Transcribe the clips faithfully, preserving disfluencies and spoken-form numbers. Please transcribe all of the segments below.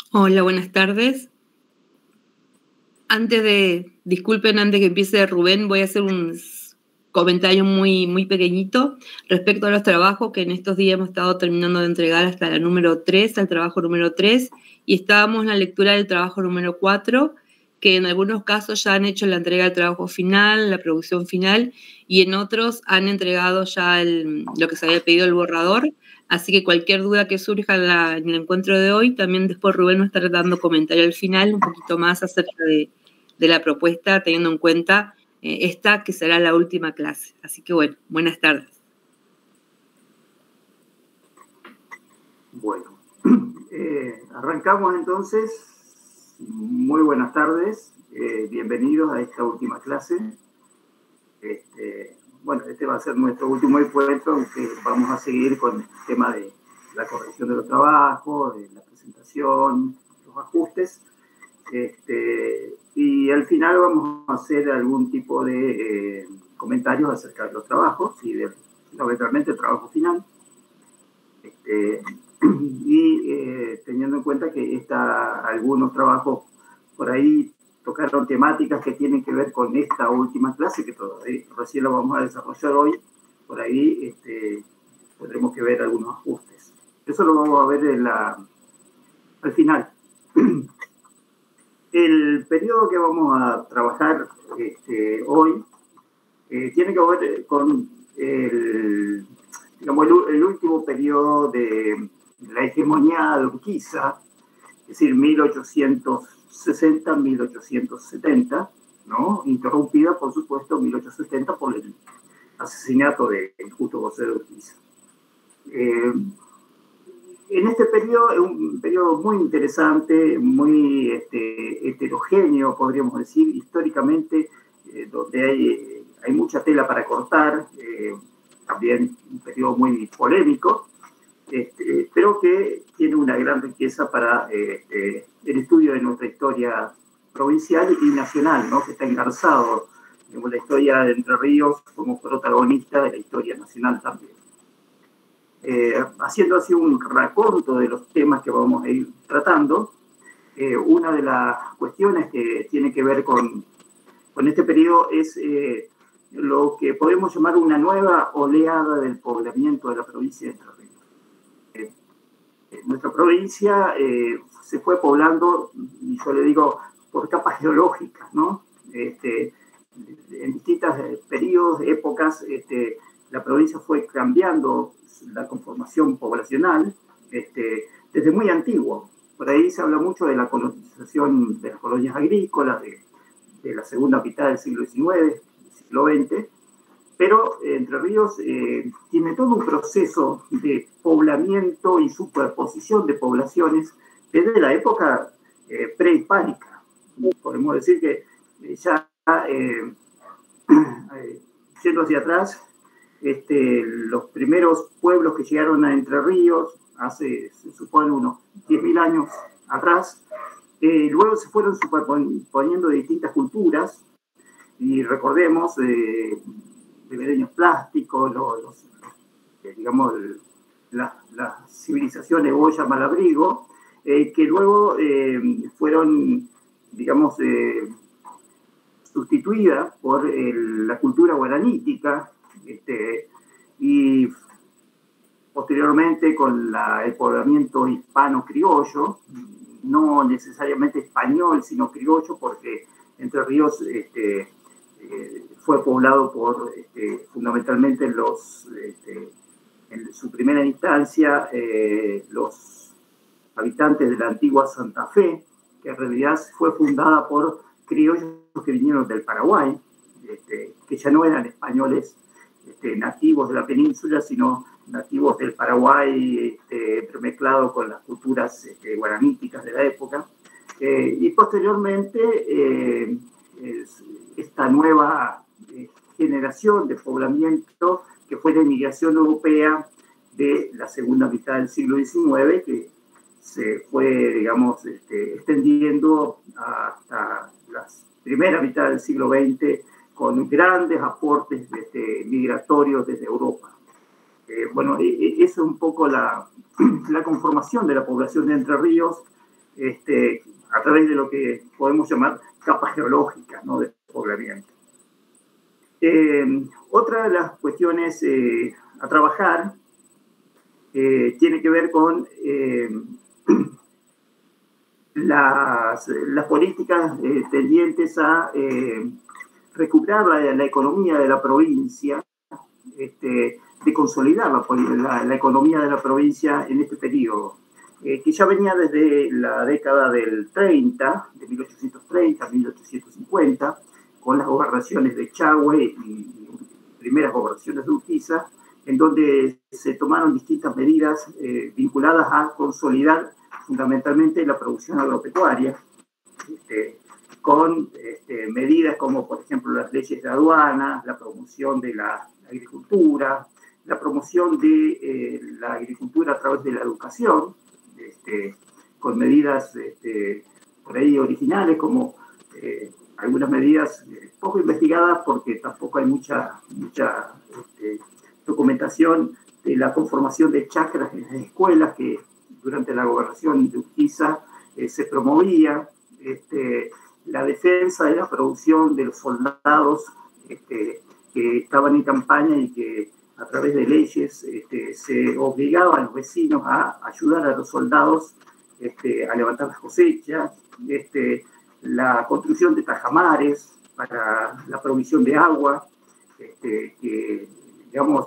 Hola, buenas tardes. Antes de, disculpen, antes que empiece Rubén, voy a hacer un comentario muy, muy pequeñito respecto a los trabajos que en estos días hemos estado terminando de entregar hasta la número tres, al trabajo número tres, y estábamos en la lectura del trabajo número cuatro, que en algunos casos ya han hecho la entrega del trabajo final, la producción final, y en otros han entregado ya el, lo que se había pedido el borrador. Así que cualquier duda que surja en, la, en el encuentro de hoy, también después Rubén nos estará dando comentario al final, un poquito más acerca de, de la propuesta, teniendo en cuenta eh, esta que será la última clase. Así que bueno, buenas tardes. Bueno, eh, arrancamos entonces. Muy buenas tardes, eh, bienvenidos a esta última clase. Este, bueno, este va a ser nuestro último encuentro, aunque vamos a seguir con el tema de la corrección de los trabajos, de la presentación, los ajustes. Este, y al final vamos a hacer algún tipo de eh, comentarios acerca de los trabajos y de, eventualmente el trabajo final. Este, y eh, teniendo en cuenta que está, algunos trabajos por ahí tocaron temáticas que tienen que ver con esta última clase, que todavía recién lo vamos a desarrollar hoy, por ahí este, tendremos que ver algunos ajustes. Eso lo vamos a ver en la, al final. El periodo que vamos a trabajar este, hoy eh, tiene que ver con el, digamos, el, el último periodo de la hegemonía de Urquiza, es decir, mil ochocientos sesenta a mil ochocientos setenta, ¿no? Interrumpida, por supuesto, en mil ochocientos setenta por el asesinato de Justo José de Urquiza. Eh, en este periodo, es un periodo muy interesante, muy este, heterogéneo, podríamos decir, históricamente, eh, donde hay, hay mucha tela para cortar, eh, también un periodo muy polémico, este, pero que tiene una gran riqueza para eh, el estudio de nuestra historia provincial y nacional, ¿no? Que está engarzado en la historia de Entre Ríos como protagonista de la historia nacional también. Eh, haciendo así un raconto de los temas que vamos a ir tratando, eh, una de las cuestiones que tiene que ver con, con este periodo es eh, lo que podemos llamar una nueva oleada del poblamiento de la provincia de Entre Ríos. Eh, nuestra provincia eh, se fue poblando, y yo le digo, por capas geológicas, ¿no? Este, en distintos periodos, épocas, este, la provincia fue cambiando la conformación poblacional este, desde muy antiguo. Por ahí se habla mucho de la colonización de las colonias agrícolas, de, de la segunda mitad del siglo diecinueve, siglo veinte, pero Entre Ríos eh, tiene todo un proceso de poblamiento y superposición de poblaciones desde la época eh, prehispánica. Podemos decir que ya eh, eh, yendo hacia atrás, este, los primeros pueblos que llegaron a Entre Ríos, hace, se supone, unos diez mil años atrás, eh, luego se fueron superponiendo distintas culturas, y recordemos, eh, ribereños plásticos, los, los, eh, digamos, las la civilizaciones Goya, Malabrigo, eh, que luego eh, fueron, digamos, eh, sustituida por el, la cultura guaranítica, este, y posteriormente con la, el poblamiento hispano-criollo, no necesariamente español, sino criollo, porque Entre Ríos este, eh, fue poblado por este, fundamentalmente los, este, en su primera instancia, eh, los habitantes de la antigua Santa Fe, que en realidad fue fundada por criollos que vinieron del Paraguay, este, que ya no eran españoles este, nativos de la península, sino nativos del Paraguay, este, entremezclados con las culturas este, guaraníticas de la época. Eh, y posteriormente, eh, es, esta nueva eh, generación de poblamiento, que fue la inmigración europea de la segunda mitad del siglo diecinueve, que se fue, digamos, este, extendiendo hasta la primera mitad del siglo veinte, con grandes aportes este, migratorios desde Europa. Eh, bueno, eso es un poco la, la conformación de la población de Entre Ríos, este, a través de lo que podemos llamar capas geológicas, ¿no?, de poblamiento. Eh, otra de las cuestiones eh, a trabajar eh, tiene que ver con eh, las, las políticas eh, tendientes a eh, recuperar la, la economía de la provincia, este, de consolidar la, la, la economía de la provincia en este periodo, eh, que ya venía desde la década del treinta, de mil ochocientos treinta a mil ochocientos cincuenta, con las gobernaciones de Chagüe y, y primeras gobernaciones de Urquiza, en donde se tomaron distintas medidas eh, vinculadas a consolidar fundamentalmente la producción agropecuaria, este, con este, medidas como, por ejemplo, las leyes de aduanas, la promoción de la agricultura, la promoción de eh, la agricultura a través de la educación, este, con medidas este, por ahí originales, como eh, algunas medidas eh, poco investigadas, porque tampoco hay mucha, mucha este, documentación de la conformación de chacras en las escuelas, que durante la gobernación de Urquiza eh, se promovía, este, la defensa de la producción de los soldados este, que estaban en campaña y que a través de leyes este, se obligaba a los vecinos a ayudar a los soldados este, a levantar las cosechas, este, la construcción de tajamares para la provisión de agua, este, que, digamos,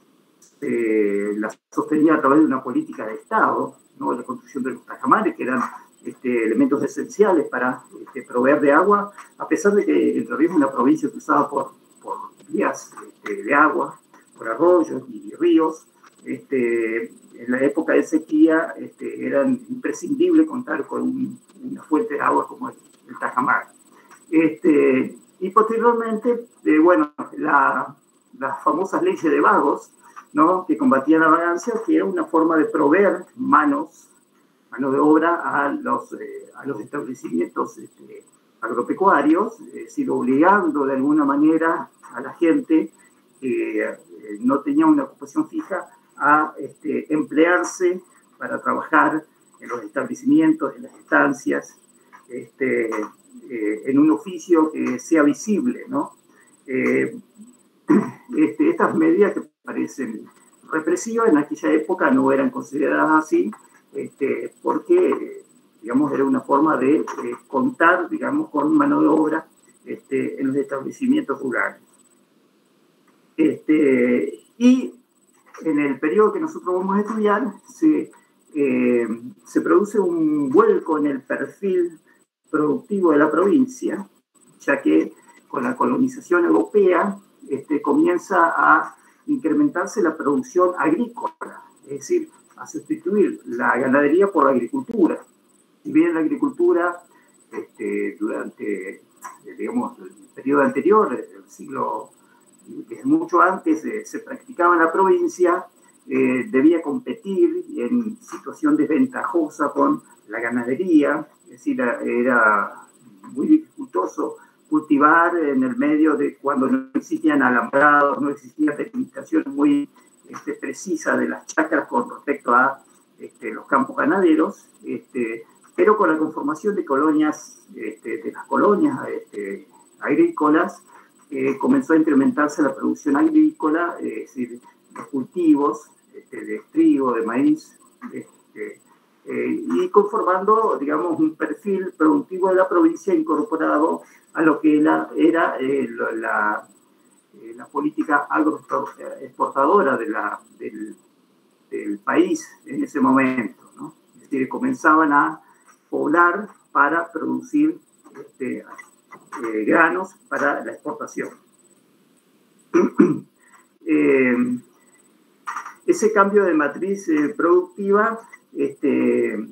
eh, la sostenía a través de una política de Estado, ¿no?, la construcción de los tajamares, que eran este, elementos esenciales para este, proveer de agua, a pesar de que Entre Ríos es una provincia cruzada por, por vías este, de agua, por arroyos y ríos. Este, en la época de sequía este, era imprescindible contar con un, una fuente de agua como el, el tajamar. Este, y posteriormente, eh, bueno, la, las famosas leyes de vagos, ¿no?, que combatían la vagancia, que era una forma de proveer manos, mano de obra a los, eh, a los establecimientos este, agropecuarios, es decir, obligando de alguna manera a la gente que eh, no tenía una ocupación fija a este, emplearse para trabajar en los establecimientos, en las estancias, este, eh, en un oficio que sea visible, ¿no? Eh, este, estas medidas que parecen represivas en aquella época no eran consideradas así, este, porque, digamos, era una forma de eh, contar, digamos, con mano de obra este, en los establecimientos rurales. Este, y en el periodo que nosotros vamos a estudiar, se, eh, se produce un vuelco en el perfil productivo de la provincia, ya que con la colonización europea este, comienza a incrementarse la producción agrícola, es decir, a sustituir la ganadería por la agricultura. Si bien la agricultura este, durante, digamos, el periodo anterior, el siglo, desde mucho antes, eh, se practicaba en la provincia, eh, debía competir en situación desventajosa con la ganadería, es decir, era, era muy dificultoso cultivar en el medio de cuando no existían alambrados, no existía delimitación muy este, precisa de las chacras con respecto a este, los campos ganaderos, este, pero con la conformación de colonias, este, de las colonias este, agrícolas, eh, comenzó a incrementarse la producción agrícola, eh, es decir, los cultivos este, de trigo, de maíz, este, eh, y conformando, digamos, un perfil productivo de la provincia incorporado a lo que era, era eh, la, eh, la política agroexportadora de la, del, del país en ese momento, ¿no? Es decir, comenzaban a poblar para producir este, eh, granos para la exportación. eh, ese cambio de matriz eh, productiva este, eh,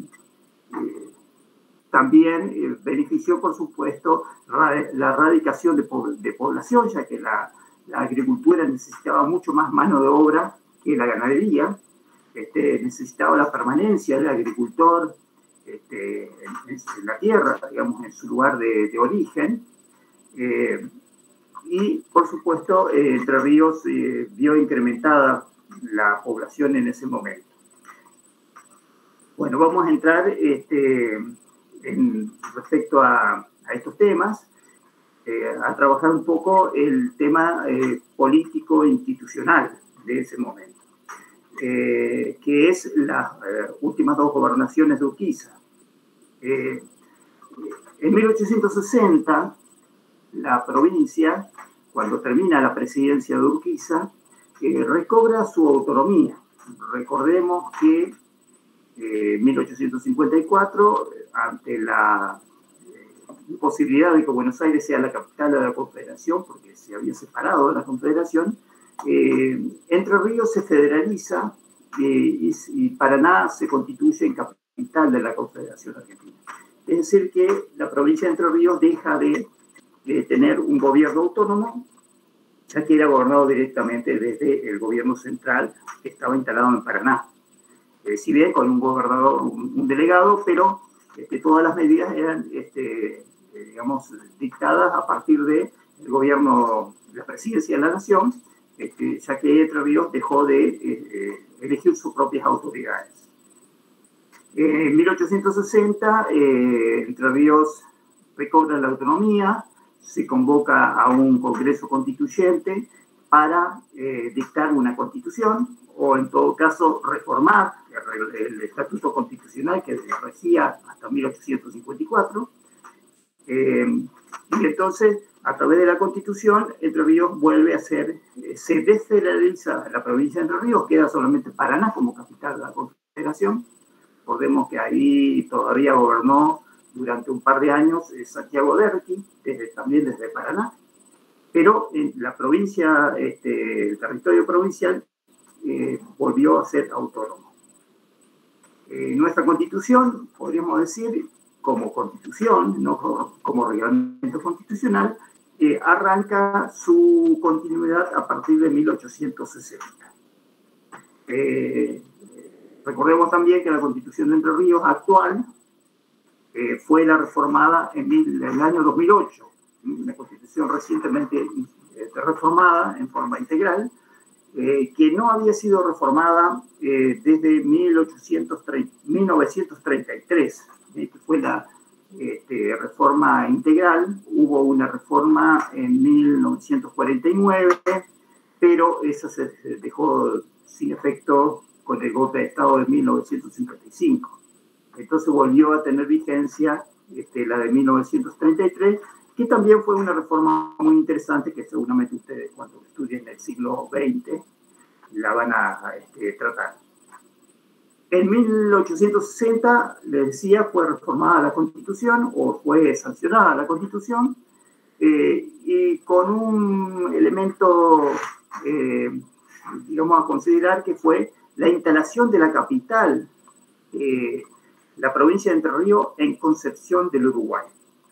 también eh, benefició, por supuesto, ra la erradicación de, po de población, ya que la, la agricultura necesitaba mucho más mano de obra que la ganadería. Este, necesitaba la permanencia del agricultor este, en, en la tierra, digamos, en su lugar de, de origen. Eh, y, por supuesto, eh, Entre Ríos eh, vio incrementada la población en ese momento. Bueno, vamos a entrar este, en, respecto a, a estos temas, eh, a trabajar un poco el tema eh, político-institucional de ese momento, eh, que es las eh, últimas dos gobernaciones de Urquiza. Eh, en mil ochocientos sesenta, la provincia, cuando termina la presidencia de Urquiza, eh, recobra su autonomía. Recordemos que en eh, mil ochocientos cincuenta y cuatro, ante la eh, imposibilidad de que Buenos Aires sea la capital de la Confederación, porque se había separado de la Confederación, eh, Entre Ríos se federaliza eh, y, y Paraná se constituye en capital de la Confederación Argentina. Es decir, que la provincia de Entre Ríos deja de, de tener un gobierno autónomo, ya que era gobernado directamente desde el gobierno central que estaba instalado en Paraná. Eh, si bien con un gobernador, un, un delegado, pero este, todas las medidas eran, este, eh, digamos, dictadas a partir del gobierno, la presidencia de la nación, este, ya que Entre Ríos dejó de eh, elegir sus propias autoridades. En mil ochocientos sesenta, eh, Entre Ríos recobra la autonomía, se convoca a un congreso constituyente para eh, dictar una constitución, o en todo caso reformar el, el estatuto constitucional que regía hasta mil ochocientos cincuenta y cuatro. Eh, y entonces, a través de la constitución, Entre Ríos vuelve a ser, eh, se desfederaliza la provincia de Entre Ríos, queda solamente Paraná como capital de la Confederación. Recordemos que ahí todavía gobernó durante un par de años eh, Santiago Derqui, desde, también desde Paraná, pero en la provincia, este, el territorio provincial eh, volvió a ser autónomo. Eh, nuestra constitución, podríamos decir, como constitución, no como, como reglamento constitucional, eh, arranca su continuidad a partir de mil ochocientos sesenta. Eh, recordemos también que la Constitución de Entre Ríos actual eh, fue la reformada en, mil, en el año dos mil ocho, una Constitución recientemente eh, reformada en forma integral, eh, que no había sido reformada eh, desde mil novecientos treinta y tres, eh, que fue la este, reforma integral. Hubo una reforma en mil novecientos cuarenta y nueve, pero esa se dejó sin efecto con el golpe de Estado de mil novecientos cincuenta y cinco. Entonces volvió a tener vigencia este, la de mil novecientos treinta y tres, que también fue una reforma muy interesante que seguramente ustedes cuando estudien el siglo veinte la van a este, tratar. En mil ochocientos sesenta, les decía, fue reformada la Constitución o fue sancionada la Constitución eh, y con un elemento, eh, digamos, a considerar que fue la instalación de la capital, eh, la provincia de Entre Ríos, en Concepción del Uruguay.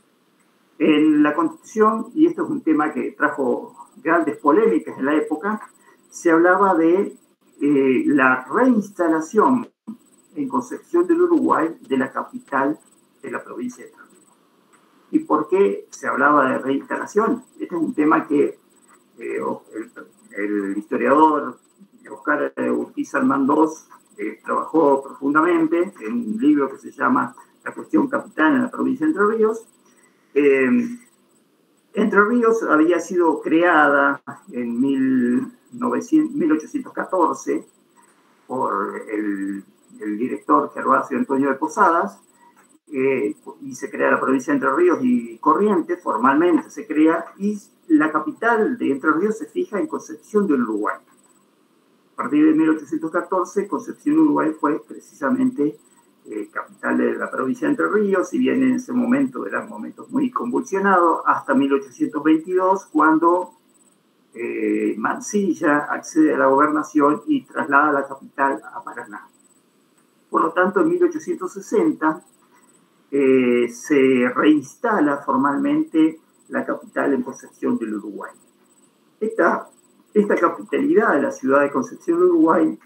En la Constitución, y esto es un tema que trajo grandes polémicas en la época, se hablaba de eh, la reinstalación en Concepción del Uruguay de la capital de la provincia de Entre Ríos. ¿Y por qué se hablaba de reinstalación? Este es un tema que eh, el, el historiador Oscar Urquiza Armandós eh, trabajó profundamente en un libro que se llama La cuestión capital en la provincia de Entre Ríos. Eh, Entre Ríos había sido creada en mil ochocientos catorce por el, el director Gervasio Antonio de Posadas, eh, y se crea la provincia de Entre Ríos y Corrientes, formalmente se crea, y la capital de Entre Ríos se fija en Concepción del Uruguay. A partir de mil ochocientos catorce, Concepción del Uruguay fue precisamente eh, capital de la provincia de Entre Ríos, si bien en ese momento eran momentos muy convulsionados, hasta mil ochocientos veintidós, cuando eh, Mansilla accede a la gobernación y traslada la capital a Paraná. Por lo tanto, en mil ochocientos sesenta eh, se reinstala formalmente la capital en Concepción del Uruguay. Esta, esta capitalidad de la ciudad de Concepción del Uruguay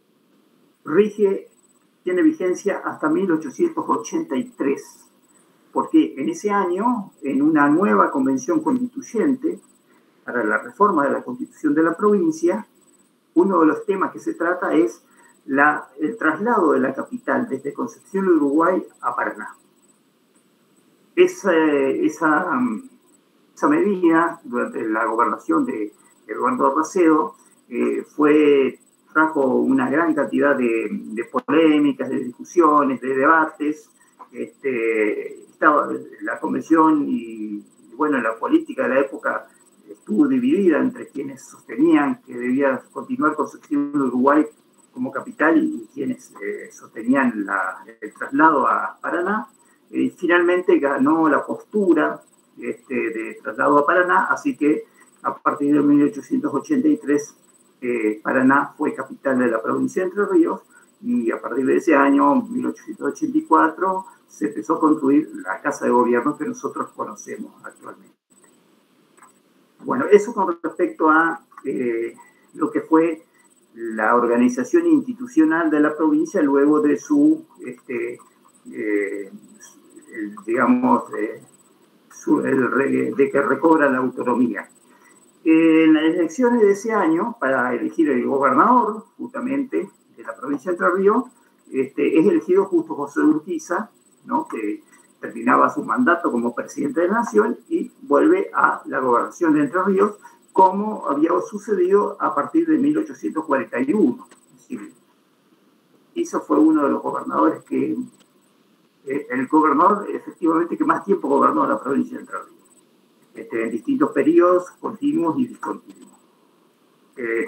rige, tiene vigencia hasta mil ochocientos ochenta y tres, porque en ese año, en una nueva convención constituyente para la reforma de la constitución de la provincia, uno de los temas que se trata es la, el traslado de la capital desde Concepción del Uruguay a Paraná. esa, esa, esa medida, durante la gobernación de Eduardo Racedo, eh, fue, trajo una gran cantidad de, de polémicas, de discusiones, de debates. Este, estaba la convención y, y, bueno, la política de la época estuvo dividida entre quienes sostenían que debía continuar construyendo Uruguay como capital y quienes eh, sostenían la, el traslado a Paraná. Eh, finalmente ganó la postura este, de traslado a Paraná, así que a partir de mil ochocientos ochenta y tres eh, Paraná fue capital de la provincia de Entre Ríos, y a partir de ese año, mil ochocientos ochenta y cuatro, se empezó a construir la Casa de Gobierno que nosotros conocemos actualmente. Bueno, eso con respecto a eh, lo que fue la organización institucional de la provincia luego de su, este, eh, el, digamos, eh, su, el, de que recobra la autonomía. En las elecciones de ese año, para elegir el gobernador, justamente, de la provincia de Entre Ríos, este, es elegido justo José Urquiza, ¿no?, que terminaba su mandato como presidente de la Nación y vuelve a la gobernación de Entre Ríos, como había sucedido a partir de mil ochocientos cuarenta y uno. Es decir, Urquiza fue uno de los gobernadores que, eh, el gobernador efectivamente que más tiempo gobernó la provincia de Entre Ríos, este, en distintos periodos, continuos y discontinuos. Eh,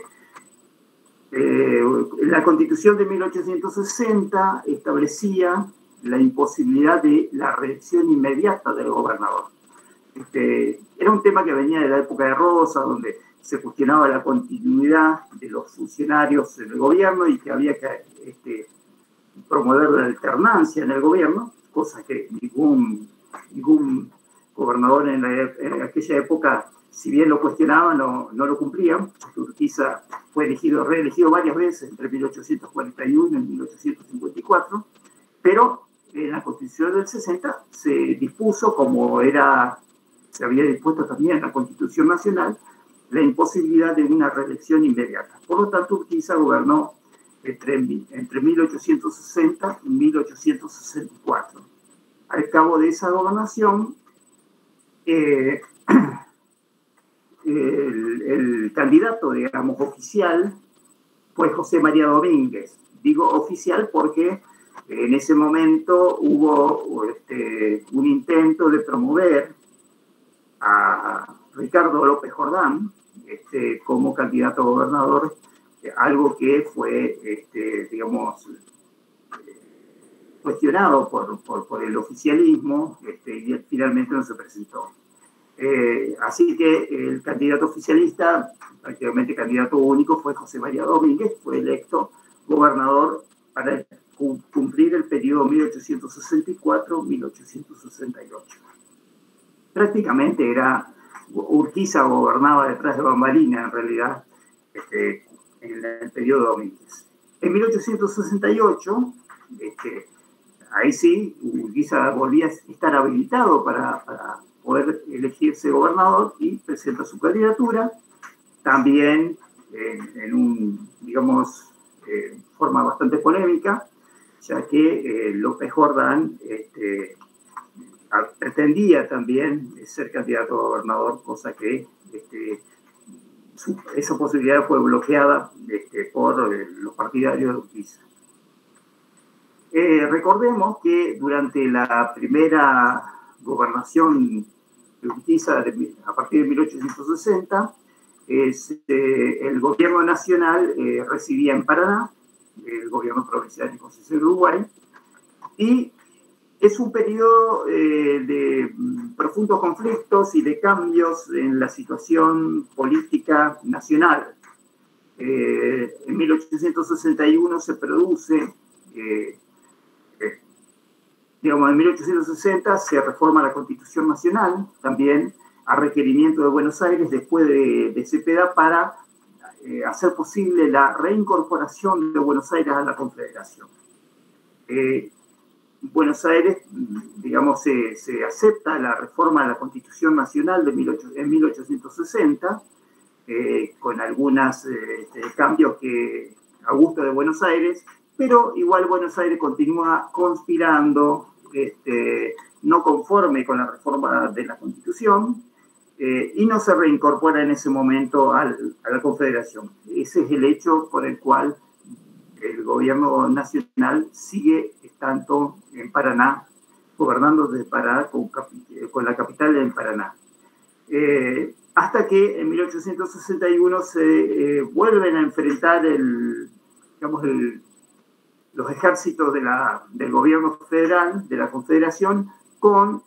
eh, la Constitución de mil ochocientos sesenta establecía la imposibilidad de la reelección inmediata del gobernador. Este, era un tema que venía de la época de Rosa, donde se cuestionaba la continuidad de los funcionarios en el gobierno y que había que este, promover la alternancia en el gobierno, cosa que ningún, ningún gobernador en, la, en aquella época, si bien lo cuestionaba, no, no lo cumplía. Urquiza fue elegido, reelegido varias veces entre mil ochocientos cuarenta y uno y mil ochocientos cincuenta y cuatro, pero en la Constitución del sesenta se dispuso, como era, se había dispuesto también en la Constitución Nacional, la imposibilidad de una reelección inmediata. Por lo tanto, Urquiza gobernó entre, entre mil ochocientos sesenta y mil ochocientos sesenta y cuatro. Al cabo de esa gobernación, eh, el, el candidato, digamos, oficial fue José María Domínguez. Digo oficial porque en ese momento hubo este, un intento de promover a Ricardo López Jordán este, como candidato a gobernador, algo que fue, este, digamos, cuestionado por, por, por el oficialismo, este, y finalmente no se presentó. Eh, así que el candidato oficialista, prácticamente candidato único, fue José María Domínguez, fue electo gobernador para cumplir el periodo mil ochocientos sesenta y cuatro a mil ochocientos sesenta y ocho. Prácticamente era, Urquiza gobernaba detrás de bambalina, en realidad, este, en el periodo Domínguez. En mil ochocientos sesenta y ocho, este, ahí sí, Urquiza volvía a estar habilitado para, para poder elegirse gobernador y presenta su candidatura, también en, en un, digamos, eh, forma bastante polémica, ya que eh, López Jordán este, pretendía también ser candidato a gobernador, cosa que este, su, esa posibilidad fue bloqueada este, por eh, los partidarios de Urquiza. Eh, recordemos que durante la primera gobernación de Urquiza, a partir de mil ochocientos sesenta, este, el gobierno nacional eh, residía en Paraná, el gobierno provincial de Concepción de Uruguay, y es un periodo eh, de profundos conflictos y de cambios en la situación política nacional. Eh, en mil ochocientos sesenta y uno se produce, eh, eh, digamos, en mil ochocientos sesenta se reforma la Constitución Nacional, también a requerimiento de Buenos Aires, después de, de Cepeda, para eh, hacer posible la reincorporación de Buenos Aires a la Confederación. Eh, Buenos Aires, digamos, se, se acepta la reforma de la Constitución Nacional de mil ochocientos sesenta, eh, con algunos eh, cambios que a gusto de Buenos Aires, pero igual Buenos Aires continúa conspirando este, no conforme con la reforma de la Constitución, eh, y no se reincorpora en ese momento al, a la Confederación. Ese es el hecho por el cual el gobierno nacional sigue estando en Paraná, gobernando desde Paraná con, con la capital en Paraná. Eh, hasta que en mil ochocientos sesenta y uno se eh, vuelven a enfrentar el, digamos, el, los ejércitos de la, del gobierno federal, de la Confederación, con,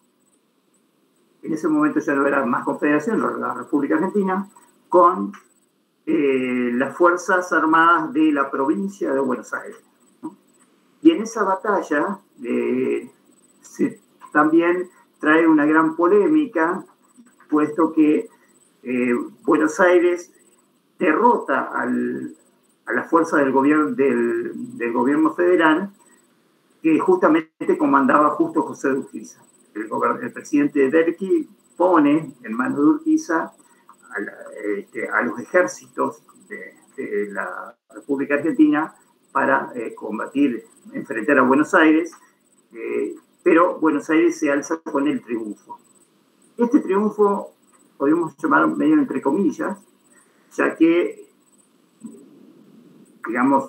en ese momento ya no era más Confederación, no era la República Argentina, con eh, las Fuerzas Armadas de la provincia de Buenos Aires, ¿no? Y en esa batalla eh, se, también trae una gran polémica, puesto que eh, Buenos Aires derrota al, a la fuerza del gobierno, del, del gobierno federal, que justamente comandaba justo José de Urquiza. El, el presidente Derqui pone en manos de Urquiza a, la, este, a los ejércitos de, de la República Argentina para eh, combatir, enfrentar a Buenos Aires, eh, pero Buenos Aires se alza con el triunfo. Este triunfo podemos llamar medio entre comillas, ya que, digamos,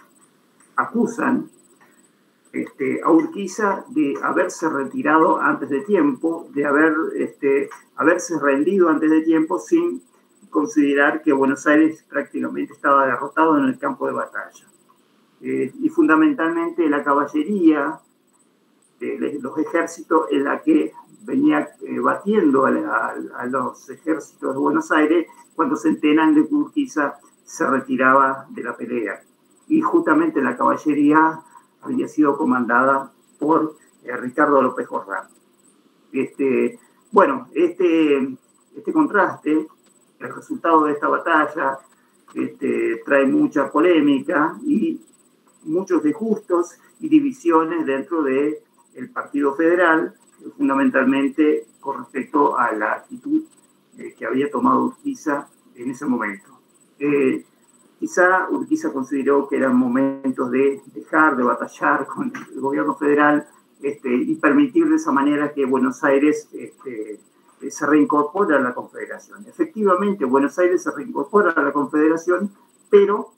acusan este, a Urquiza de haberse retirado antes de tiempo, de haber, este, haberse rendido antes de tiempo sin considerar que Buenos Aires prácticamente estaba derrotado en el campo de batalla. Eh, y fundamentalmente la caballería, eh, los ejércitos en la que venía eh, batiendo a, a, a los ejércitos de Buenos Aires cuando se enteran de que Urquiza se retiraba de la pelea. Y justamente la caballería había sido comandada por eh, Ricardo López Jordán. Este, bueno, este, este contraste, el resultado de esta batalla, este, trae mucha polémica y muchos disgustos y divisiones dentro del Partido Federal, fundamentalmente con respecto a la actitud eh, que había tomado Urquiza en ese momento. Eh, quizá Urquiza consideró que eran momentos de dejar de batallar con el gobierno federal este, y permitir de esa manera que Buenos Aires este, se reincorpore a la Confederación. Efectivamente, Buenos Aires se reincorpora a la Confederación, pero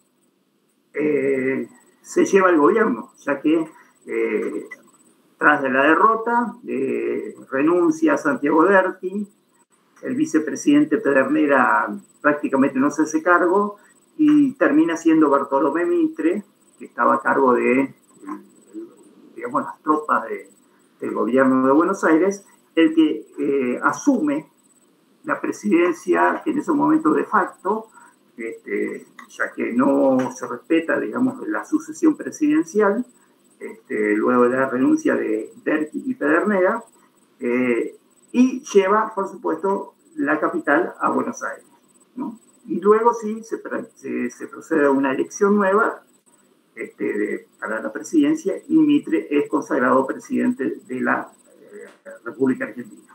eh, se lleva el gobierno, ya que eh, tras de la derrota, eh, renuncia Santiago Derqui, el vicepresidente Pedernera prácticamente no se hace cargo y termina siendo Bartolomé Mitre, que estaba a cargo de, digamos, las tropas de, del gobierno de Buenos Aires, el que eh, asume la presidencia en ese momento de facto, este, ya que no se respeta, digamos, la sucesión presidencial, Este, luego de la renuncia de Derqui y Pedernera, eh, y lleva, por supuesto, la capital a Buenos Aires, ¿no? Y luego sí se, se, se procede a una elección nueva este, de, para la presidencia, y Mitre es consagrado presidente de la eh, República Argentina.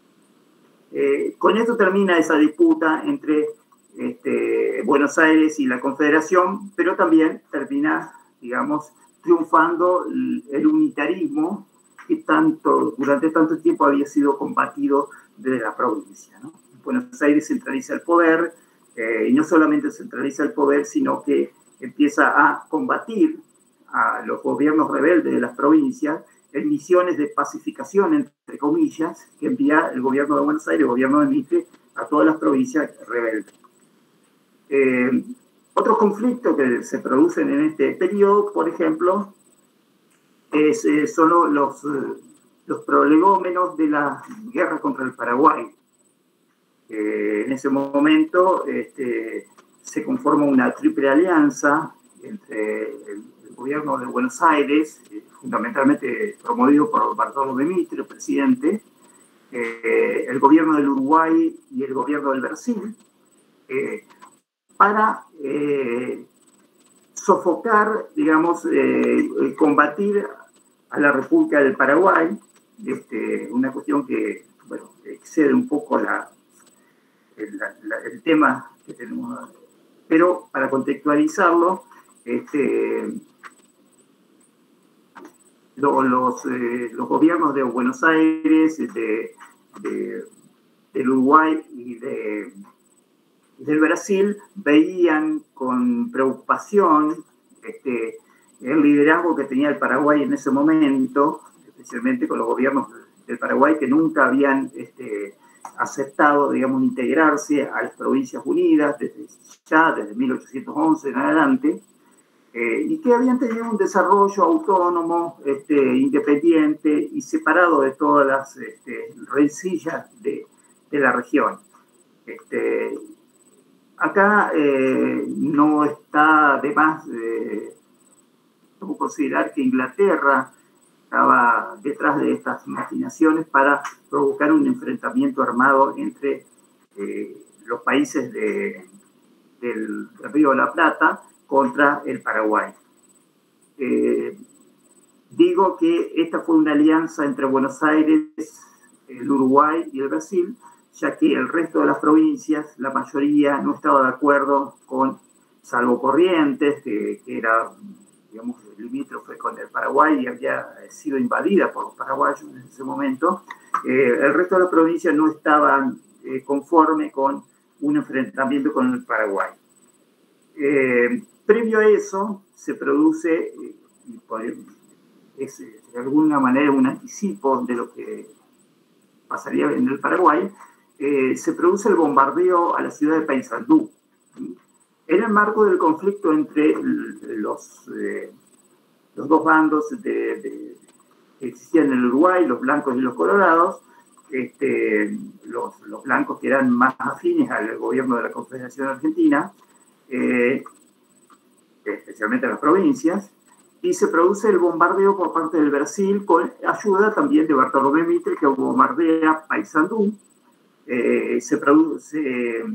Eh, con esto termina esa disputa entre este, Buenos Aires y la Confederación, pero también termina, digamos, triunfando el unitarismo que tanto, durante tanto tiempo había sido combatido desde la provincia, ¿no? Buenos Aires centraliza el poder, eh, y no solamente centraliza el poder, sino que empieza a combatir a los gobiernos rebeldes de las provincias en misiones de pacificación, entre comillas, que envía el gobierno de Buenos Aires, el gobierno de Mitre, a todas las provincias rebeldes. Eh, Otros conflictos que se producen en este periodo, por ejemplo, es, eh, son los, eh, los prolegómenos de la guerra contra el Paraguay. Eh, en ese momento este, se conforma una triple alianza entre el, el gobierno de Buenos Aires, eh, fundamentalmente promovido por Bartolomé Mitre, el presidente, eh, el gobierno del Uruguay y el gobierno del Brasil, eh, para eh, sofocar, digamos, eh, combatir a la República del Paraguay, este, una cuestión que, bueno, excede un poco la, el, la, el tema que tenemos, pero para contextualizarlo, este, los, los, eh, los gobiernos de Buenos Aires, de, de, del Uruguay y de, del Brasil veían con preocupación este, el liderazgo que tenía el Paraguay en ese momento, especialmente con los gobiernos del Paraguay que nunca habían este, aceptado, digamos, integrarse a las Provincias Unidas desde ya, desde mil ochocientos once en adelante, eh, y que habían tenido un desarrollo autónomo, este, independiente y separado de todas las este, rencillas de, de la región. Este, acá eh, no está de más eh, considerar que Inglaterra estaba detrás de estas maquinaciones para provocar un enfrentamiento armado entre eh, los países de, del, del Río de la Plata contra el Paraguay. Eh, digo que esta fue una alianza entre Buenos Aires, el Uruguay y el Brasil, ya que el resto de las provincias, la mayoría, no estaba de acuerdo con, salvo Corrientes, que, que era, digamos, limítrofe con el Paraguay y había sido invadida por los paraguayos en ese momento. Eh, el resto de las provincias no estaban eh, conforme con un enfrentamiento con el Paraguay. Eh, previo a eso, se produce, eh, es de alguna manera un anticipo de lo que pasaría en el Paraguay, eh, se produce el bombardeo a la ciudad de Paysandú. En el marco del conflicto entre los, eh, los dos bandos de, de, que existían en el Uruguay, los blancos y los colorados, este, los, los blancos que eran más afines al gobierno de la Confederación Argentina, eh, especialmente en las provincias, y se produce el bombardeo por parte del Brasil con ayuda también de Bartolomé Mitre, que bombardea Paysandú. Eh, se produce... Eh,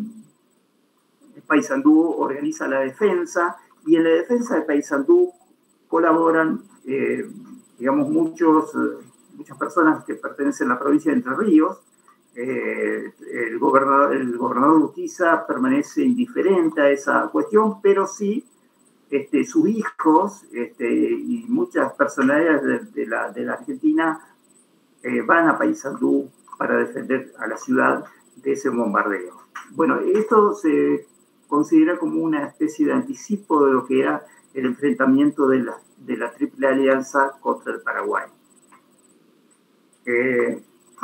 Paysandú organiza la defensa y en la defensa de Paysandú colaboran, eh, digamos, muchos, eh, muchas personas que pertenecen a la provincia de Entre Ríos. Eh, el, gobernador, el gobernador Urquiza permanece indiferente a esa cuestión, pero sí este, sus hijos este, y muchas personalidades de, de, la, de la Argentina eh, van a Paysandú para defender a la ciudad de ese bombardeo. Bueno, esto se considera como una especie de anticipo de lo que era el enfrentamiento de la, de la Triple Alianza contra el Paraguay. Eh,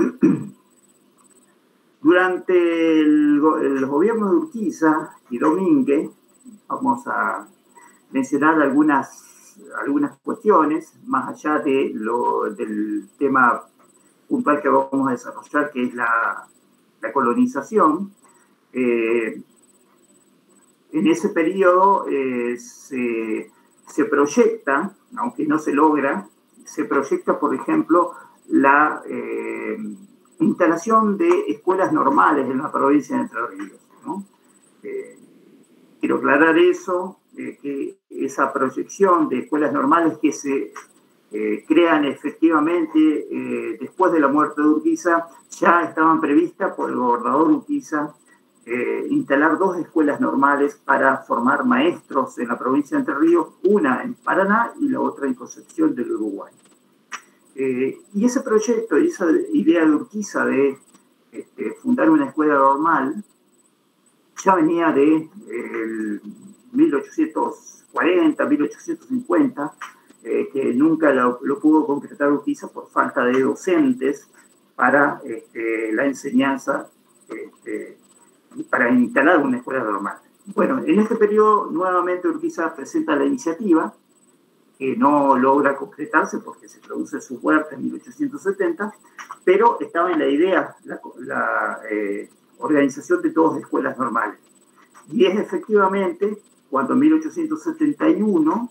durante el, el gobierno de Urquiza y Domínguez, vamos a mencionar algunas, algunas cuestiones, más allá de lo, del tema puntual que vamos a desarrollar, que es la, la colonización. Eh, En ese periodo eh, se, se proyecta, aunque no se logra, se proyecta, por ejemplo, la eh, instalación de escuelas normales en la provincia de Entre Ríos, ¿no? Eh, quiero aclarar eso, eh, que esa proyección de escuelas normales que se eh, crean efectivamente eh, después de la muerte de Urquiza, ya estaban previstas por el gobernador Urquiza. Eh, instalar dos escuelas normales para formar maestros en la provincia de Entre Ríos, una en Paraná y la otra en Concepción del Uruguay. Eh, y ese proyecto, esa idea de Urquiza de este, fundar una escuela normal, ya venía de eh, mil ochocientos cuarenta, mil ochocientos cincuenta, eh, que nunca lo, lo pudo concretar Urquiza por falta de docentes para este, la enseñanza este, para instalar una escuela normal. Bueno, en este periodo nuevamente Urquiza presenta la iniciativa, que no logra concretarse porque se produce su muerte en mil ochocientos setenta, pero estaba en la idea la, la eh, organización de dos escuelas normales. Y es efectivamente cuando en mil ochocientos setenta y uno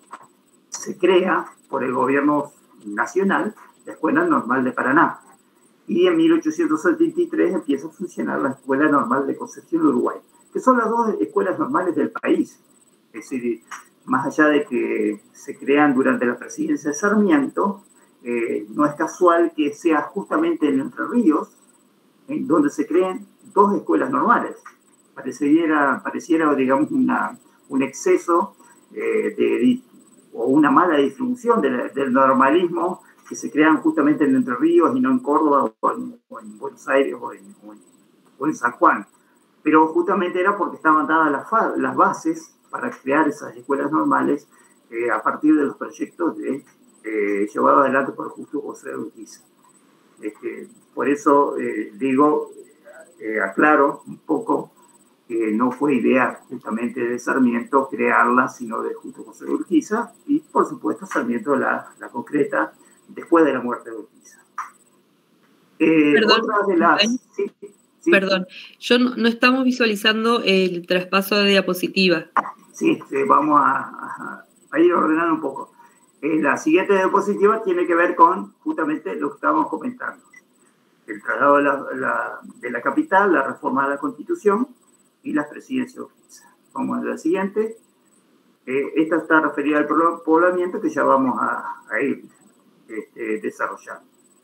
se crea por el gobierno nacional la Escuela Normal de Paraná. Y en mil ochocientos setenta y tres empieza a funcionar la Escuela Normal de Concepción, Uruguay, que son las dos escuelas normales del país. Es decir, más allá de que se crean durante la presidencia de Sarmiento, eh, no es casual que sea justamente en Entre Ríos en donde se creen dos escuelas normales. Pareciera, pareciera digamos, una, un exceso eh, de, o una mala distribución del, del normalismo que se crean justamente en Entre Ríos y no en Córdoba o en, o en Buenos Aires o en, o, en, o en San Juan. Pero justamente era porque estaban dadas las, las bases para crear esas escuelas normales eh, a partir de los proyectos de, eh, llevados adelante por Justo José de Urquiza. Este, por eso eh, digo, eh, aclaro un poco que no fue idea justamente de Sarmiento crearla, sino de Justo José de Urquiza, y por supuesto Sarmiento la, la concreta después de la muerte de Urquiza. Eh, Perdón, otra de las... Sí, sí. Perdón, yo no, no estamos visualizando el traspaso de diapositiva. Sí, sí vamos a, a, a ir ordenando un poco. Eh, la siguiente diapositiva tiene que ver con justamente lo que estábamos comentando. El traslado de la, la, de la capital, la reforma de la Constitución y las presidencias de Urquiza. Vamos a la siguiente. Eh, esta está referida al poblamiento que ya vamos a, a ir este, desarrollando.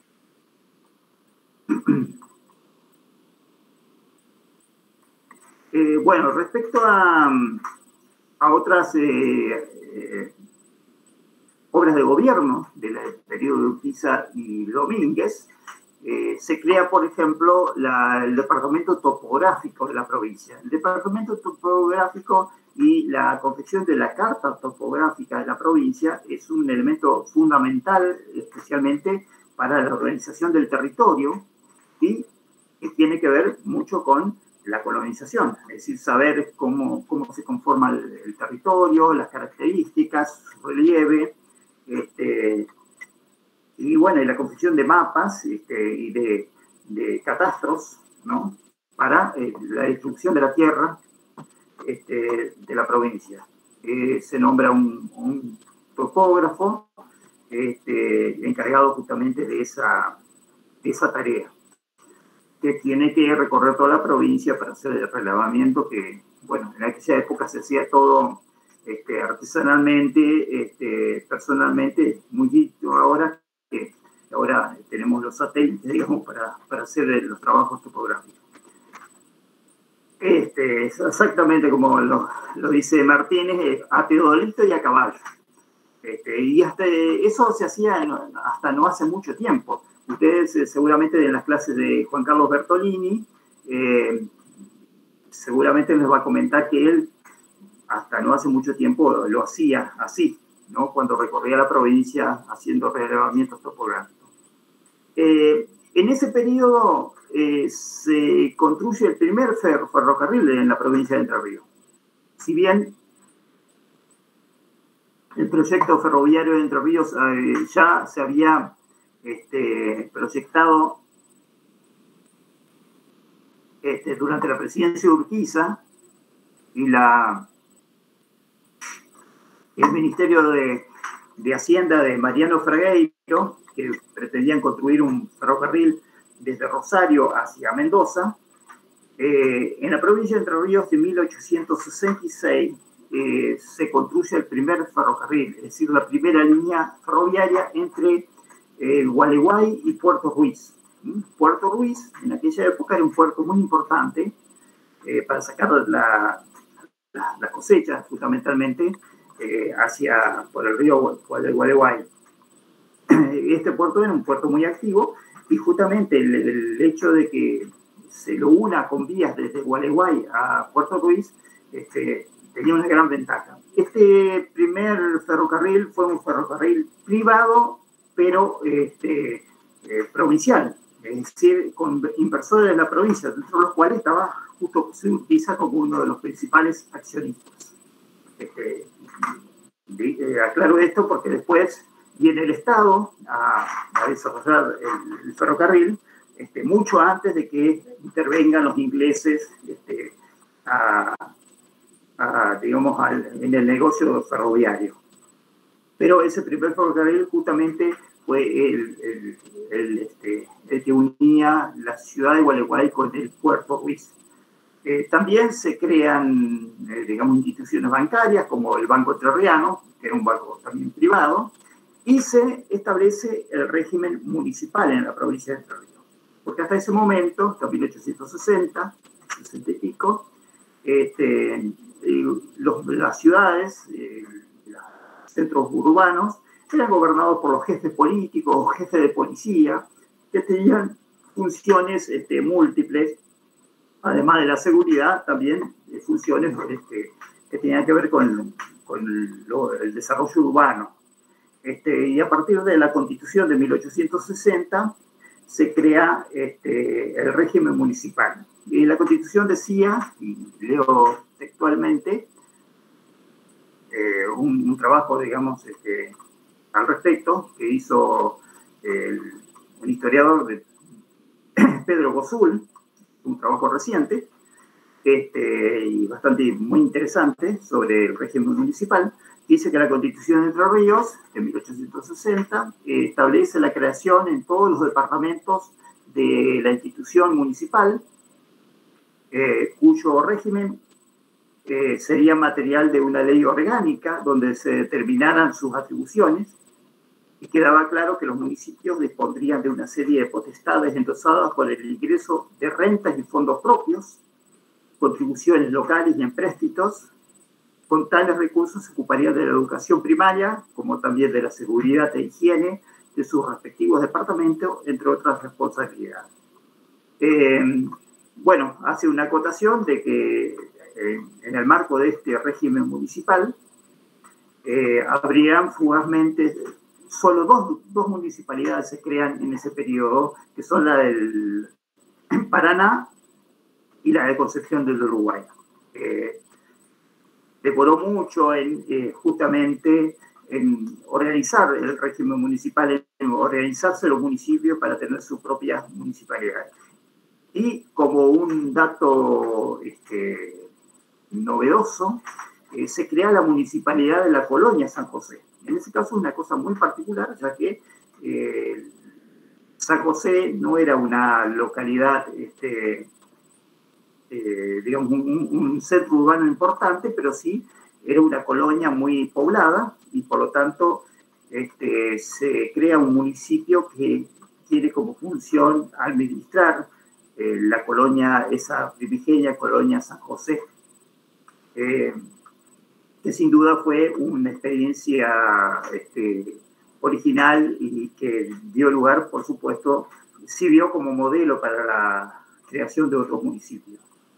Eh, bueno, respecto a, a otras eh, eh, obras de gobierno del periodo de Urquiza y Domínguez, eh, se crea, por ejemplo, la, el departamento topográfico de la provincia. El departamento topográfico y la confección de la carta topográfica de la provincia es un elemento fundamental, especialmente para la organización del territorio, y que tiene que ver mucho con la colonización, es decir, saber cómo, cómo se conforma el, el territorio, las características, su relieve, este, y bueno, y la confección de mapas este, y de, de catastros, ¿no? Para eh, la distribución de la tierra este, de la provincia. Eh, se nombra un, un topógrafo este, encargado justamente de esa, de esa tarea, que tiene que recorrer toda la provincia para hacer el relevamiento que, bueno, en aquella época se hacía todo este, artesanalmente, este, personalmente, muy distinto ahora, que ahora tenemos los satélites, digamos, para, para hacer los trabajos topográficos. Este, es exactamente como lo, lo dice Martínez, a teodolito y a caballo. Este, y hasta eso se hacía en, hasta no hace mucho tiempo. Ustedes eh, seguramente en las clases de Juan Carlos Bertolini, eh, seguramente les va a comentar que él hasta no hace mucho tiempo lo hacía así, ¿no? Cuando recorría la provincia haciendo relevamientos topográficos. Eh, en ese periodo eh, se construye el primer fer ferrocarril en la provincia de Entre Ríos. Si bien el proyecto ferroviario de Entre Ríos eh, ya se había Este, proyectado este, durante la presidencia de Urquiza y la, el Ministerio de, de Hacienda de Mariano Fragueiro, que pretendían construir un ferrocarril desde Rosario hacia Mendoza. Eh, en la provincia de Entre Ríos de mil ochocientos sesenta y seis eh, se construye el primer ferrocarril, es decir, la primera línea ferroviaria entre Eh, Gualeguay y Puerto Ruiz. Puerto Ruiz en aquella época era un puerto muy importante eh, para sacar la, la, la cosecha fundamentalmente eh, hacia por el río Gualeguay. Este puerto era un puerto muy activo y justamente el, el hecho de que se lo una con vías desde Gualeguay a Puerto Ruiz este, tenía una gran ventaja. Este primer ferrocarril fue un ferrocarril privado pero este, eh, provincial, es decir, con inversores de la provincia, dentro de los cuales estaba Justo José Urquiza como uno de los principales accionistas. Este, eh, aclaro esto porque después viene el Estado a, a desarrollar el, el ferrocarril, este, mucho antes de que intervengan los ingleses este, a, a, digamos, al, en el negocio ferroviario. Pero ese primer ferrocarril justamente fue el, el, el, este, el que unía la ciudad de Gualeguay con el Puerto Ruiz. Eh, también se crean, eh, digamos, instituciones bancarias como el Banco Entrerriano, que era un banco también privado, y se establece el régimen municipal en la provincia de Entre Ríos. Porque hasta ese momento, hasta mil ochocientos sesenta, sesenta y pico, este, los, las ciudades, eh, centros urbanos eran gobernados por los jefes políticos o jefes de policía, que tenían funciones este, múltiples, además de la seguridad, también funciones este, que tenían que ver con, con lo, el desarrollo urbano. Este, y a partir de la Constitución de mil ochocientos sesenta se crea este, el régimen municipal. Y la Constitución decía, y leo textualmente, eh, un, un trabajo, digamos, este, al respecto, que hizo el, un historiador, de Pedro Gozul, un trabajo reciente, este, y bastante muy interesante sobre el régimen municipal. Dice que la Constitución de Entre Ríos, de mil ochocientos sesenta, eh, establece la creación en todos los departamentos de la institución municipal, eh, cuyo régimen eh, sería material de una ley orgánica donde se determinaran sus atribuciones, y quedaba claro que los municipios dispondrían de una serie de potestades endosadas por el ingreso de rentas y fondos propios, contribuciones locales y empréstitos. Con tales recursos se ocuparían de la educación primaria, como también de la seguridad e higiene de sus respectivos departamentos, entre otras responsabilidades. Eh, bueno, hace una acotación de que eh, en el marco de este régimen municipal eh, habrían fugazmente solo dos, dos municipalidades se crean en ese periodo, que son la del Paraná y la de Concepción del Uruguay. Eh, demoró mucho en eh, justamente en organizar el régimen municipal, en organizarse los municipios para tener sus propias municipalidades. Y como un dato este, novedoso, eh, se crea la municipalidad de la colonia San José. En ese caso es una cosa muy particular, ya que eh, San José no era una localidad, este, eh, digamos, un, un centro urbano importante, pero sí era una colonia muy poblada y por lo tanto este, se crea un municipio que tiene como función administrar eh, la colonia, esa primigenia colonia San José. Eh, que sin duda fue una experiencia este, original y que dio lugar, por supuesto, sirvió como modelo para la creación de otros municipios.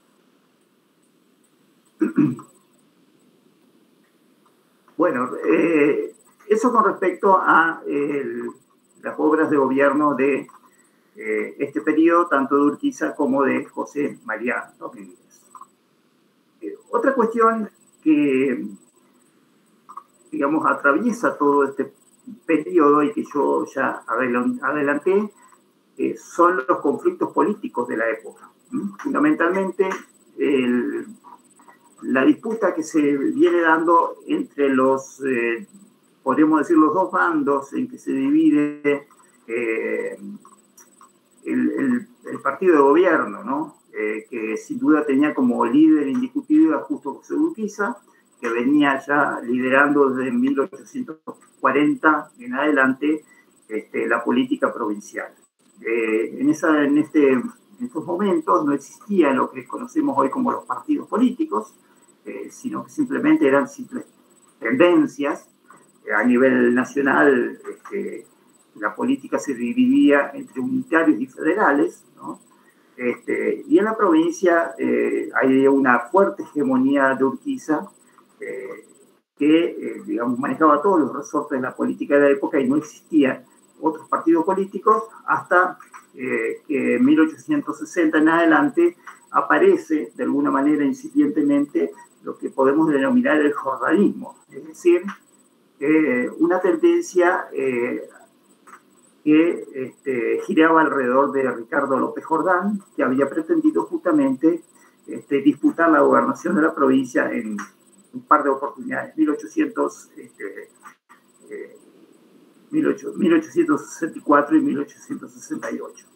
Bueno, eh, eso con respecto a el, las obras de gobierno de eh, este periodo, tanto de Urquiza como de José María Domínguez. Eh, otra cuestión que, digamos, atraviesa todo este periodo y que yo ya adelanté, eh, son los conflictos políticos de la época. ¿Mm? Fundamentalmente, el, la disputa que se viene dando entre los, eh, podríamos decir, los dos bandos en que se divide eh, el, el, el partido de gobierno, ¿no? Eh, que sin duda tenía como líder indiscutible a Justo José Urquiza, que venía ya liderando desde mil ochocientos cuarenta en adelante este, la política provincial. Eh, en, esa, en, este, en estos momentos no existía lo que conocemos hoy como los partidos políticos, eh, sino que simplemente eran simples tendencias. Eh, a nivel nacional, este, la política se dividía entre unitarios y federales, ¿no? Este, y en la provincia eh, hay una fuerte hegemonía de Urquiza eh, que, eh, digamos, manejaba todos los resortes de la política de la época y no existían otros partidos políticos hasta eh, que en mil ochocientos sesenta en adelante aparece de alguna manera incipientemente lo que podemos denominar el jordanismo, es decir, eh, una tendencia eh, que este, giraba alrededor de Ricardo López Jordán, que había pretendido justamente este, disputar la gobernación de la provincia en un par de oportunidades, mil ochocientos, este, eh, mil ochocientos sesenta y cuatro y mil ochocientos sesenta y ocho.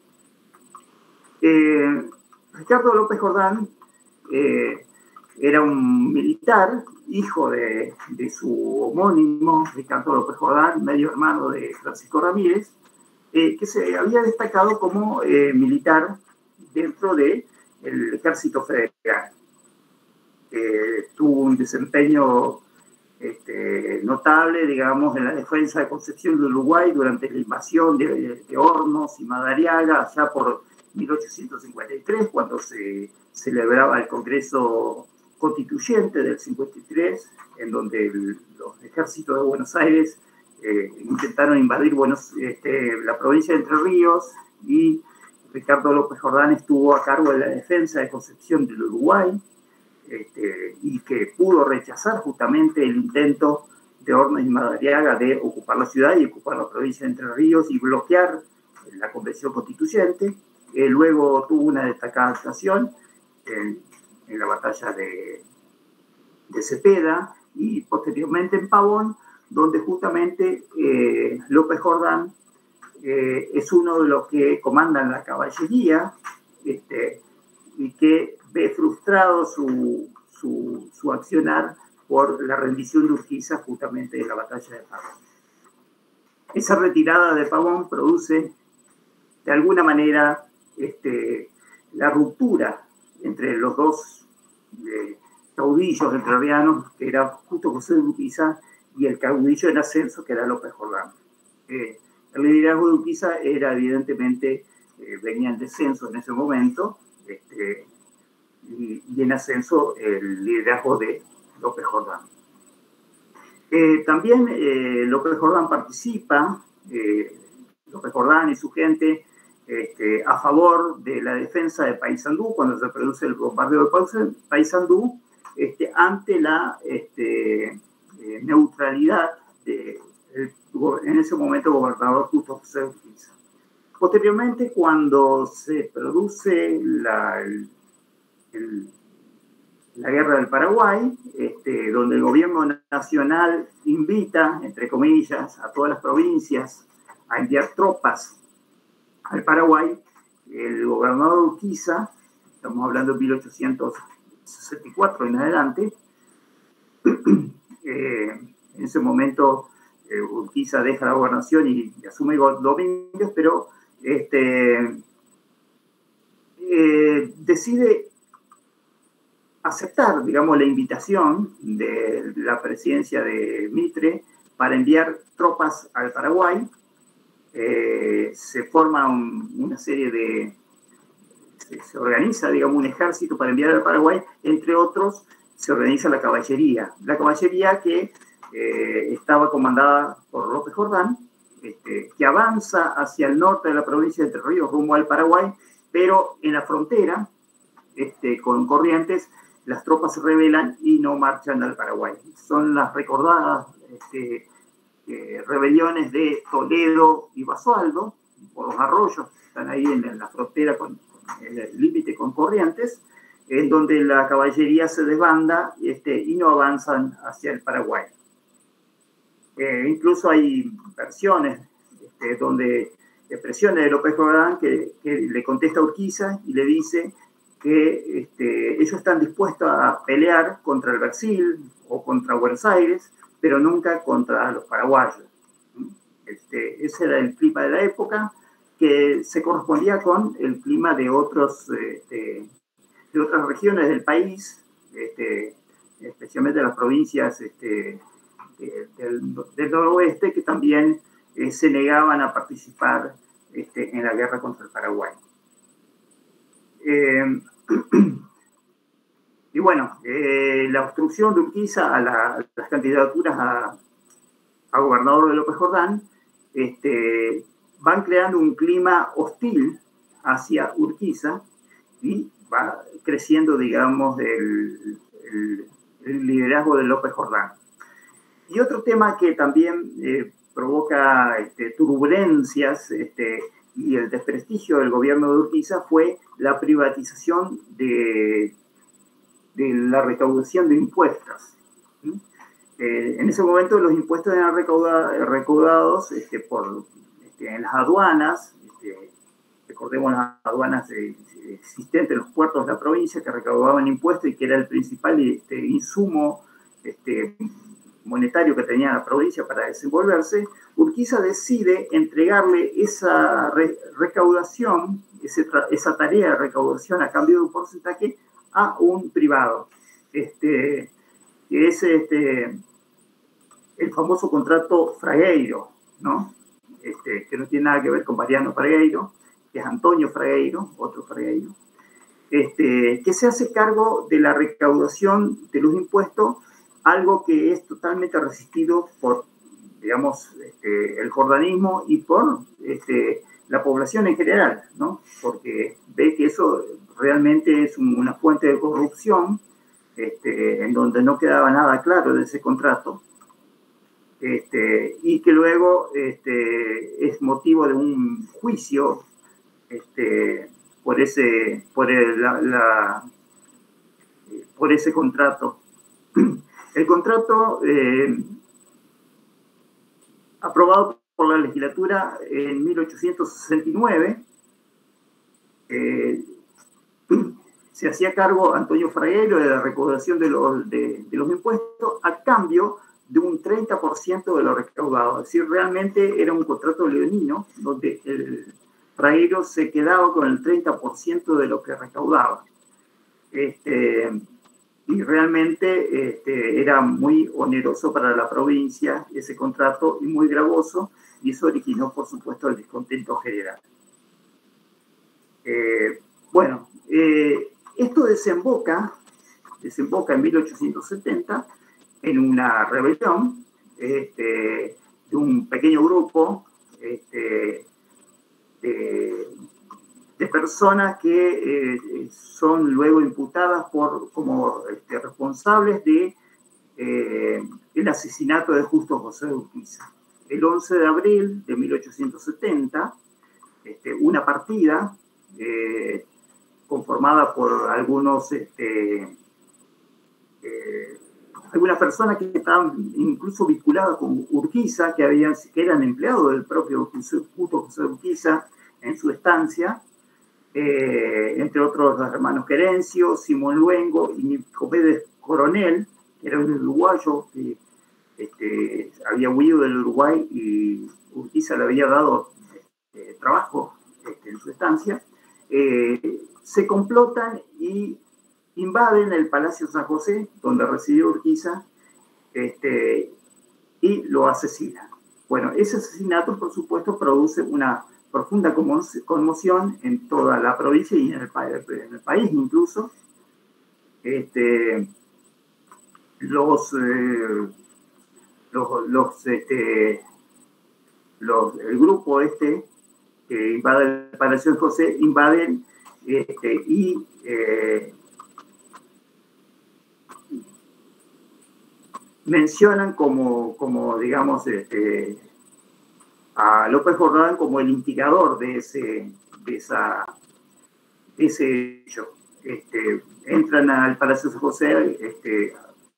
Eh, Ricardo López Jordán eh, era un militar, hijo de, de su homónimo, Ricardo López Jordán, medio hermano de Francisco Ramírez, Eh, que se había destacado como eh, militar dentro del Ejército Federal. Eh, tuvo un desempeño este, notable, digamos, en la defensa de Concepción de Uruguay durante la invasión de, de Hornos y Madariaga, allá por mil ochocientos cincuenta y tres, cuando se celebraba el Congreso Constituyente del cincuenta y tres, en donde el, los ejércitos de Buenos Aires eh, intentaron invadir Buenos, este, la provincia de Entre Ríos, y Ricardo López Jordán estuvo a cargo de la defensa de Concepción del Uruguay, este, y que pudo rechazar justamente el intento de Hornos y Madariaga de ocupar la ciudad y ocupar la provincia de Entre Ríos y bloquear la Convención Constituyente. Eh, luego tuvo una destacada actuación en, en la batalla de, de Cepeda y posteriormente en Pavón, donde justamente eh, López Jordán eh, es uno de los que comandan la caballería, este, y que ve frustrado su, su, su accionar por la rendición de Urquiza justamente en la batalla de Pavón. Esa retirada de Pavón produce de alguna manera este, la ruptura entre los dos eh, caudillos entrerrianos, que era justo José de Urquiza, y el caudillo en ascenso, que era López Jordán. Eh, el liderazgo de Urquiza era evidentemente, eh, venía en descenso en ese momento, este, y, y en ascenso el liderazgo de López Jordán. Eh, también eh, López Jordán participa, eh, López Jordán y su gente, este, a favor de la defensa de Paysandú cuando se produce el bombardeo de Paysandú, este, ante la este, eh, neutralidad de, el, en ese momento, gobernador Justo José Urquiza. Posteriormente, cuando se produce la, el, el, la guerra del Paraguay, este, donde el gobierno nacional invita, entre comillas, a todas las provincias a enviar tropas al Paraguay, el gobernador Urquiza, estamos hablando de mil ochocientos sesenta y cuatro en adelante, eh, en ese momento eh, Urquiza deja la gobernación y, y asume Domínguez, pero este, eh, decide aceptar, digamos, la invitación de la presidencia de Mitre para enviar tropas al Paraguay. Eh, se forma un, una serie de... Se, se organiza, digamos, un ejército para enviar al Paraguay, entre otros se organiza la caballería. La caballería que eh, estaba comandada por López Jordán, este, que avanza hacia el norte de la provincia de Entre Ríos, rumbo al Paraguay, pero en la frontera, este, con Corrientes, las tropas se rebelan y no marchan al Paraguay. Son las recordadas este, eh, rebeliones de Toledo y Basualdo, por los arroyos que están ahí en, en la frontera, con, con, en el límite con Corrientes, en donde la caballería se desbanda este, y no avanzan hacia el Paraguay. Eh, incluso hay versiones este, donde expresiones de López Jordán que, que le contesta a Urquiza y le dice que este, ellos están dispuestos a pelear contra el Brasil o contra Buenos Aires, pero nunca contra los paraguayos. Este, ese era el clima de la época, que se correspondía con el clima de, otros, este, de otras regiones del país, este, especialmente las provincias este, de, del, del noroeste, que también eh, se negaban a participar este, en la guerra contra el Paraguay. Eh, y bueno, eh, la obstrucción de Urquiza a, la, a las candidaturas a, a gobernador de López Jordán este, van creando un clima hostil hacia Urquiza y va creciendo, digamos, el, el, el liderazgo de López Jordán. Y otro tema que también eh, provoca este, turbulencias este, y el desprestigio del gobierno de Urquiza fue la privatización de, de la recaudación de impuestos. ¿Sí? Eh, en ese momento los impuestos eran recaudados, recaudados este, por, este, en las aduanas, este, recordemos las aduanas eh, existentes en los puertos de la provincia que recaudaban impuestos y que era el principal este, insumo este, monetario que tenía la provincia para desenvolverse. Urquiza decide entregarle esa re recaudación, ese esa tarea de recaudación a cambio de un porcentaje a un privado, este, que es este, el famoso contrato Fragueiro, ¿no? Este, que no tiene nada que ver con Mariano Fragueiro, que es Antonio Fragueiro, otro Fragueiro, este, que se hace cargo de la recaudación de los impuestos, algo que es totalmente resistido por, digamos, este, el jordanismo y por este, la población en general, ¿no? Porque ve que eso realmente es un, una fuente de corrupción, este, en donde no quedaba nada claro de ese contrato. Este, y que luego este, es motivo de un juicio este, por, ese, por, el, la, la, por ese contrato. El contrato eh, aprobado por la legislatura en mil ochocientos sesenta y nueve eh, se hacía cargo Antonio Fragueiro de la recaudación de los, de, de los impuestos a cambio de un treinta por ciento de lo recaudado. Es decir, realmente era un contrato leonino donde el Fragueiro se quedaba con el treinta por ciento de lo que recaudaba. Este, y realmente este, era muy oneroso para la provincia ese contrato y muy gravoso, y eso originó, por supuesto, el descontento general. Eh, bueno, eh, esto desemboca, desemboca en mil ochocientos setenta en una rebelión este, de un pequeño grupo este, de, de personas que eh, son luego imputadas por, como este, responsables de eh, el asesinato de Justo José de Urquiza. El once de abril de mil ochocientos setenta, este, una partida eh, conformada por algunos este, eh, algunas personas que estaban incluso vinculadas con Urquiza, que, habían, que eran empleados del propio Justo José de Urquiza en su estancia, eh, entre otros los hermanos Querencio, Simón Luengo y Nicomedes Coronel, que era un uruguayo que este, había huido del Uruguay y Urquiza le había dado eh, trabajo este, en su estancia. Eh, se complotan y invaden el Palacio San José, donde residió Urquiza, este, y lo asesinan. Bueno, ese asesinato, por supuesto, produce una profunda conmoción en toda la provincia y en el, en el país incluso. Este, los, eh, los, los, este, los, el grupo este que invade el Palacio San José, invaden este, y eh, mencionan como, como digamos, este, a López Jordán como el instigador de ese, de esa, de ese hecho. Este, entran al Palacio San José este,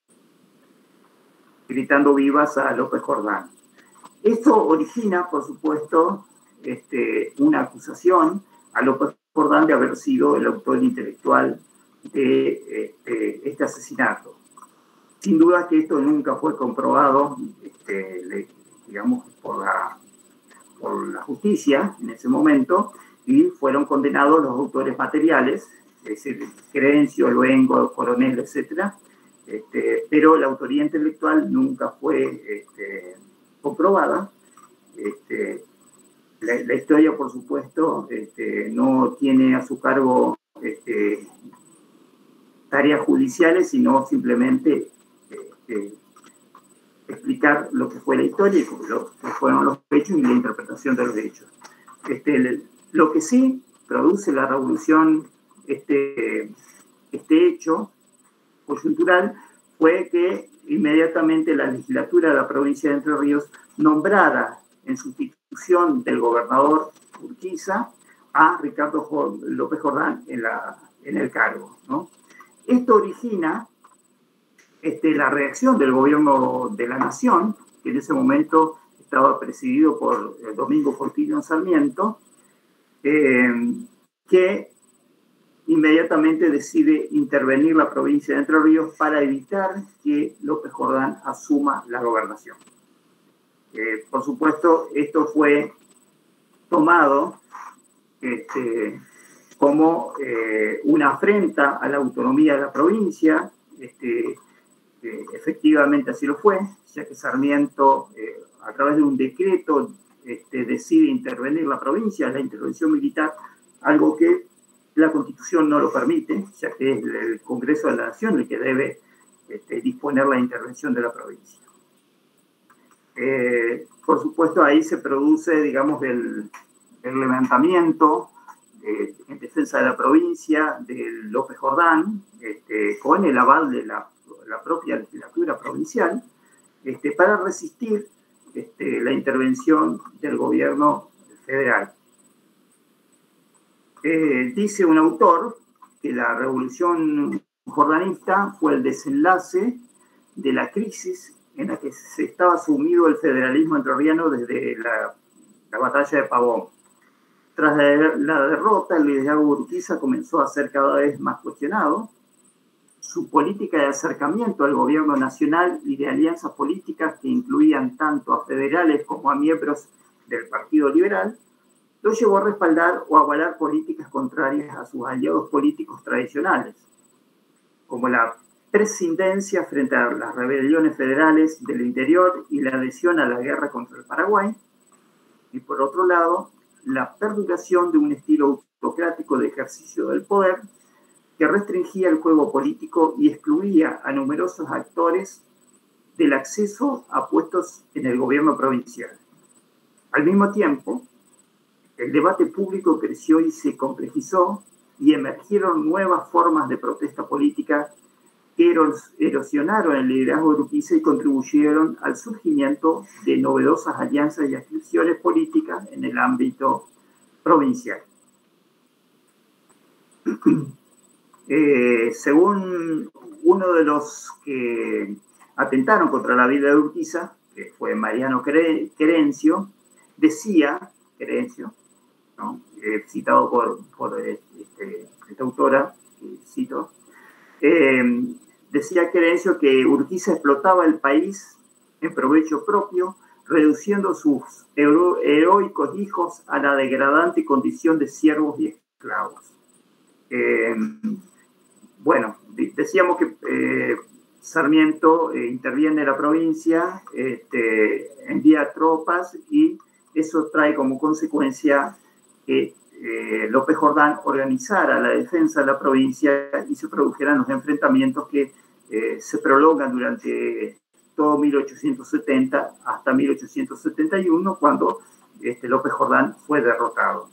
gritando vivas a López Jordán. Esto origina, por supuesto, este, una acusación a López Jordán de haber sido el autor intelectual de este, este asesinato. Sin duda que esto nunca fue comprobado, este, le, digamos, por la, por la justicia en ese momento, y fueron condenados los autores materiales, es decir, Querencio, Luengo, Coronel, etcétera, este, pero la autoría intelectual nunca fue este, comprobada. Este, la, la historia, por supuesto, este, no tiene a su cargo este, tareas judiciales, sino simplemente este, explicar lo que fue la historia y lo que fueron los hechos y la interpretación de los hechos. Este, lo que sí produce la revolución, este, este hecho coyuntural, fue que inmediatamente la legislatura de la provincia de Entre Ríos nombrara en sustitución del gobernador Urquiza a Ricardo López Jordán en, la, en el cargo, ¿no? Esto origina este, la reacción del gobierno de la Nación, que en ese momento estaba presidido por eh, Domingo Portillo Sarmiento, eh, que inmediatamente decide intervenir la provincia de Entre Ríos para evitar que López Jordán asuma la gobernación. Eh, por supuesto, esto fue tomado este, como eh, una afrenta a la autonomía de la provincia, este, Eh, efectivamente así lo fue, ya que Sarmiento, eh, a través de un decreto, este, decide intervenir la provincia, la intervención militar, algo que la Constitución no lo permite, ya que es el Congreso de la Nación el que debe este, disponer la intervención de la provincia. Eh, por supuesto, ahí se produce, digamos, el, el levantamiento eh, en defensa de la provincia de López Jordán, este, con el aval de la, la propia legislatura provincial, este, para resistir este, la intervención del gobierno federal. Eh, dice un autor que la revolución jordanista fue el desenlace de la crisis en la que se estaba sumido el federalismo entrerriano desde la, la batalla de Pavón. Tras la, la derrota, el liderazgo de Urquiza comenzó a ser cada vez más cuestionado. Su política de acercamiento al gobierno nacional y de alianzas políticas que incluían tanto a federales como a miembros del Partido Liberal, lo llevó a respaldar o avalar políticas contrarias a sus aliados políticos tradicionales, como la prescindencia frente a las rebeliones federales del interior y la adhesión a la guerra contra el Paraguay, y por otro lado, la perduración de un estilo autocrático de ejercicio del poder que restringía el juego político y excluía a numerosos actores del acceso a puestos en el gobierno provincial. Al mismo tiempo, el debate público creció y se complejizó y emergieron nuevas formas de protesta política que erosionaron el liderazgo de Urquiza y contribuyeron al surgimiento de novedosas alianzas y adscripciones políticas en el ámbito provincial. Eh, según uno de los que atentaron contra la vida de Urquiza, que fue Mariano Querencio, decía, Querencio, ¿no? eh, citado por, por este, esta autora, que cito, eh, decía Querencio que Urquiza explotaba el país en provecho propio, reduciendo sus hero heroicos hijos a la degradante condición de siervos y esclavos. Eh, bueno, decíamos que eh, Sarmiento eh, interviene en la provincia, este, envía tropas y eso trae como consecuencia que eh, López Jordán organizara la defensa de la provincia y se produjeran los enfrentamientos que eh, se prolongan durante todo mil ochocientos setenta hasta mil ochocientos setenta y uno, cuando este, López Jordán fue derrotado.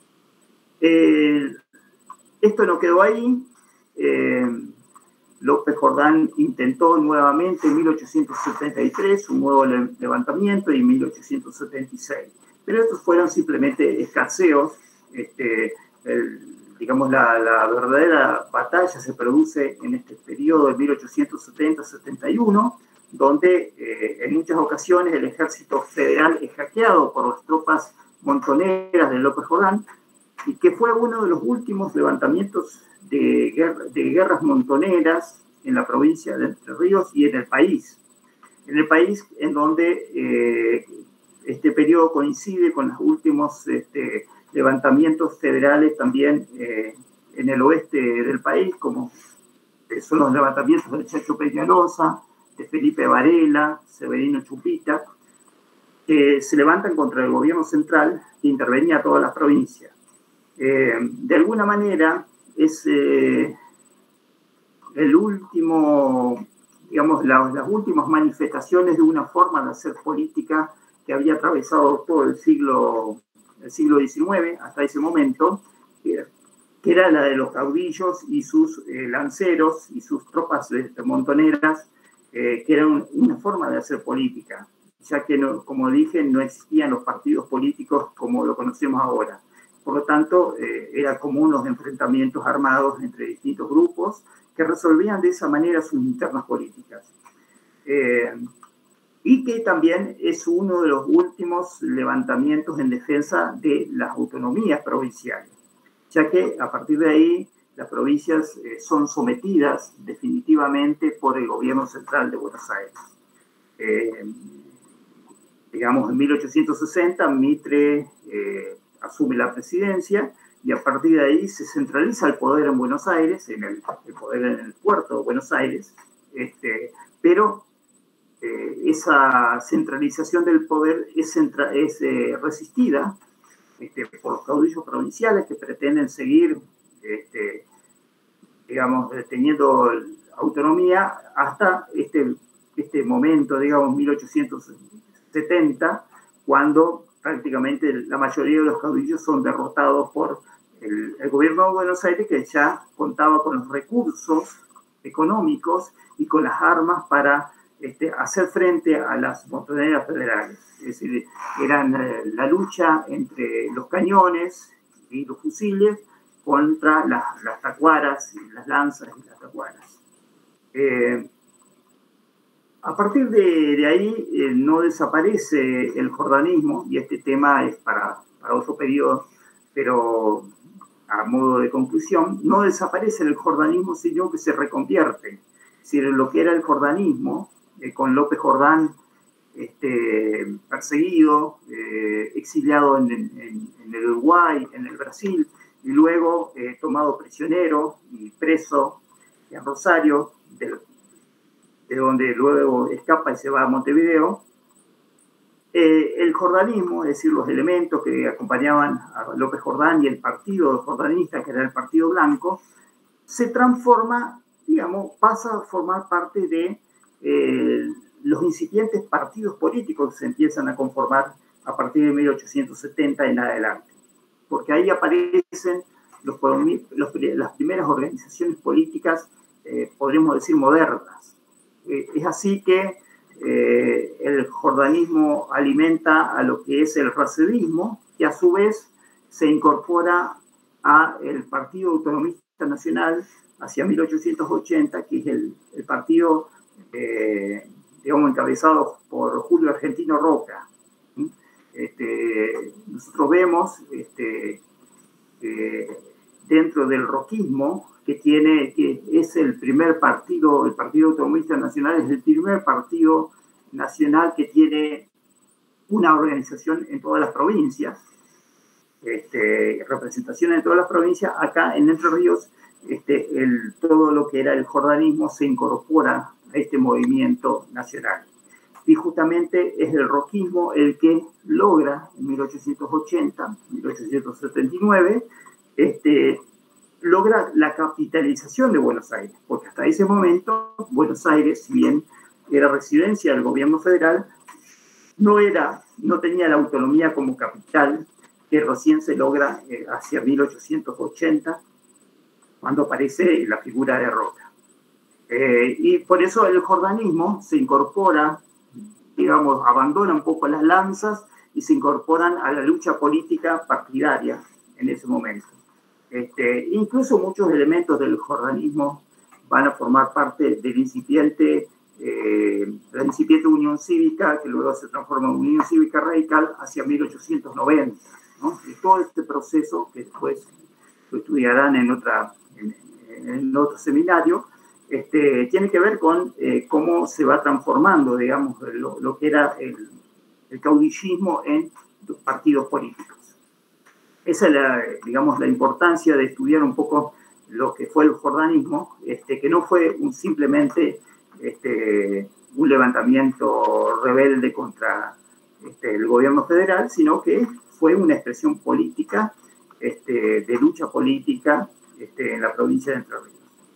Eh, esto no quedó ahí. Eh, López Jordán intentó nuevamente en mil ochocientos setenta y tres un nuevo levantamiento y en mil ochocientos setenta y seis. Pero estos fueron simplemente escaseos. Este, el, digamos, la, la verdadera batalla se produce en este periodo de mil ochocientos setenta a setenta y uno, donde eh, en muchas ocasiones el ejército federal es hackeado por las tropas montoneras de López Jordán, y que fue uno de los últimos levantamientos de, guerra, de guerras montoneras en la provincia de Entre Ríos y en el país. En el país en donde eh, este periodo coincide con los últimos este, levantamientos federales también eh, en el oeste del país, como son los levantamientos de Chacho Peñalosa, de Felipe Varela, Severino Chupita, que se levantan contra el gobierno central que intervenía a todas las provincias. Eh, de alguna manera es eh, el último, digamos, la, las últimas manifestaciones de una forma de hacer política que había atravesado todo el siglo, el siglo diecinueve hasta ese momento, que, que era la de los caudillos y sus eh, lanceros y sus tropas de, de montoneras, eh, que era un, una forma de hacer política, ya que, no, como dije, no existían los partidos políticos como lo conocemos ahora. Por lo tanto, eh, era común los enfrentamientos armados entre distintos grupos que resolvían de esa manera sus internas políticas. Eh, y que también es uno de los últimos levantamientos en defensa de las autonomías provinciales, ya que a partir de ahí las provincias eh, son sometidas definitivamente por el gobierno central de Buenos Aires. Eh, digamos, en mil ochocientos sesenta, Mitre eh, asume la presidencia y a partir de ahí se centraliza el poder en Buenos Aires, en el, el poder en el puerto de Buenos Aires, este, pero eh, esa centralización del poder es, centra, es eh, resistida este, por los caudillos provinciales que pretenden seguir, este, digamos, teniendo autonomía hasta este, este momento, digamos, mil ochocientos setenta, cuando prácticamente la mayoría de los caudillos son derrotados por el, el gobierno de Buenos Aires, que ya contaba con los recursos económicos y con las armas para este, hacer frente a las montoneras federales. Es decir, eran eh, la lucha entre los cañones y los fusiles contra las, las tacuaras, y las lanzas y las tacuaras. Eh, a partir de, de ahí eh, no desaparece el jordanismo, y este tema es para, para otro periodo, pero a modo de conclusión, no desaparece el jordanismo, sino que se reconvierte. Es decir, lo que era el jordanismo, eh, con López Jordán este, perseguido, eh, exiliado en, en, en el Uruguay, en el Brasil, y luego eh, tomado prisionero y preso en Rosario, de, de donde luego escapa y se va a Montevideo. Eh, el jordanismo, es decir, los elementos que acompañaban a López Jordán y el partido jordanista, que era el Partido Blanco, se transforma, digamos, pasa a formar parte de eh, los incipientes partidos políticos que se empiezan a conformar a partir de mil ochocientos setenta en adelante. Porque ahí aparecen los, los, las primeras organizaciones políticas, eh, podríamos decir, modernas. Eh, es así que eh, el jordanismo alimenta a lo que es el racevismo, que a su vez se incorpora al Partido Autonomista Nacional hacia mil ochocientos ochenta, que es el, el partido, eh, digamos, encabezado por Julio Argentino Roca. Este, nosotros vemos este, eh, dentro del roquismo que tiene, que es el primer partido, el Partido Autonomista Nacional es el primer partido nacional que tiene una organización en todas las provincias, este, representación en todas las provincias. Acá en Entre Ríos, este, el, todo lo que era el jordanismo se incorpora a este movimiento nacional. Y justamente es el roquismo el que logra en mil ochocientos ochenta, mil ochocientos setenta y nueve, este, logra la capitalización de Buenos Aires, porque hasta ese momento Buenos Aires, si bien era residencia del gobierno federal, no, era, no tenía la autonomía como capital, que recién se logra eh, hacia mil ochocientos ochenta, cuando aparece la figura de Roca. Eh, y por eso el jordanismo se incorpora, digamos, abandona un poco las lanzas y se incorporan a la lucha política partidaria en ese momento. Este, incluso muchos elementos del jordanismo van a formar parte del incipiente, eh, la incipiente Unión Cívica, que luego se transforma en Unión Cívica Radical hacia mil ochocientos noventa, ¿no? Y todo este proceso, que después lo estudiarán en, otra, en, en otro seminario, Este, tiene que ver con eh, cómo se va transformando, digamos, lo, lo que era el, el caudillismo en los partidos políticos. Esa es, la, digamos, la importancia de estudiar un poco lo que fue el jordanismo, este, que no fue un, simplemente este, un levantamiento rebelde contra este, el gobierno federal, sino que fue una expresión política, este, de lucha política este, en la provincia de Entre Ríos.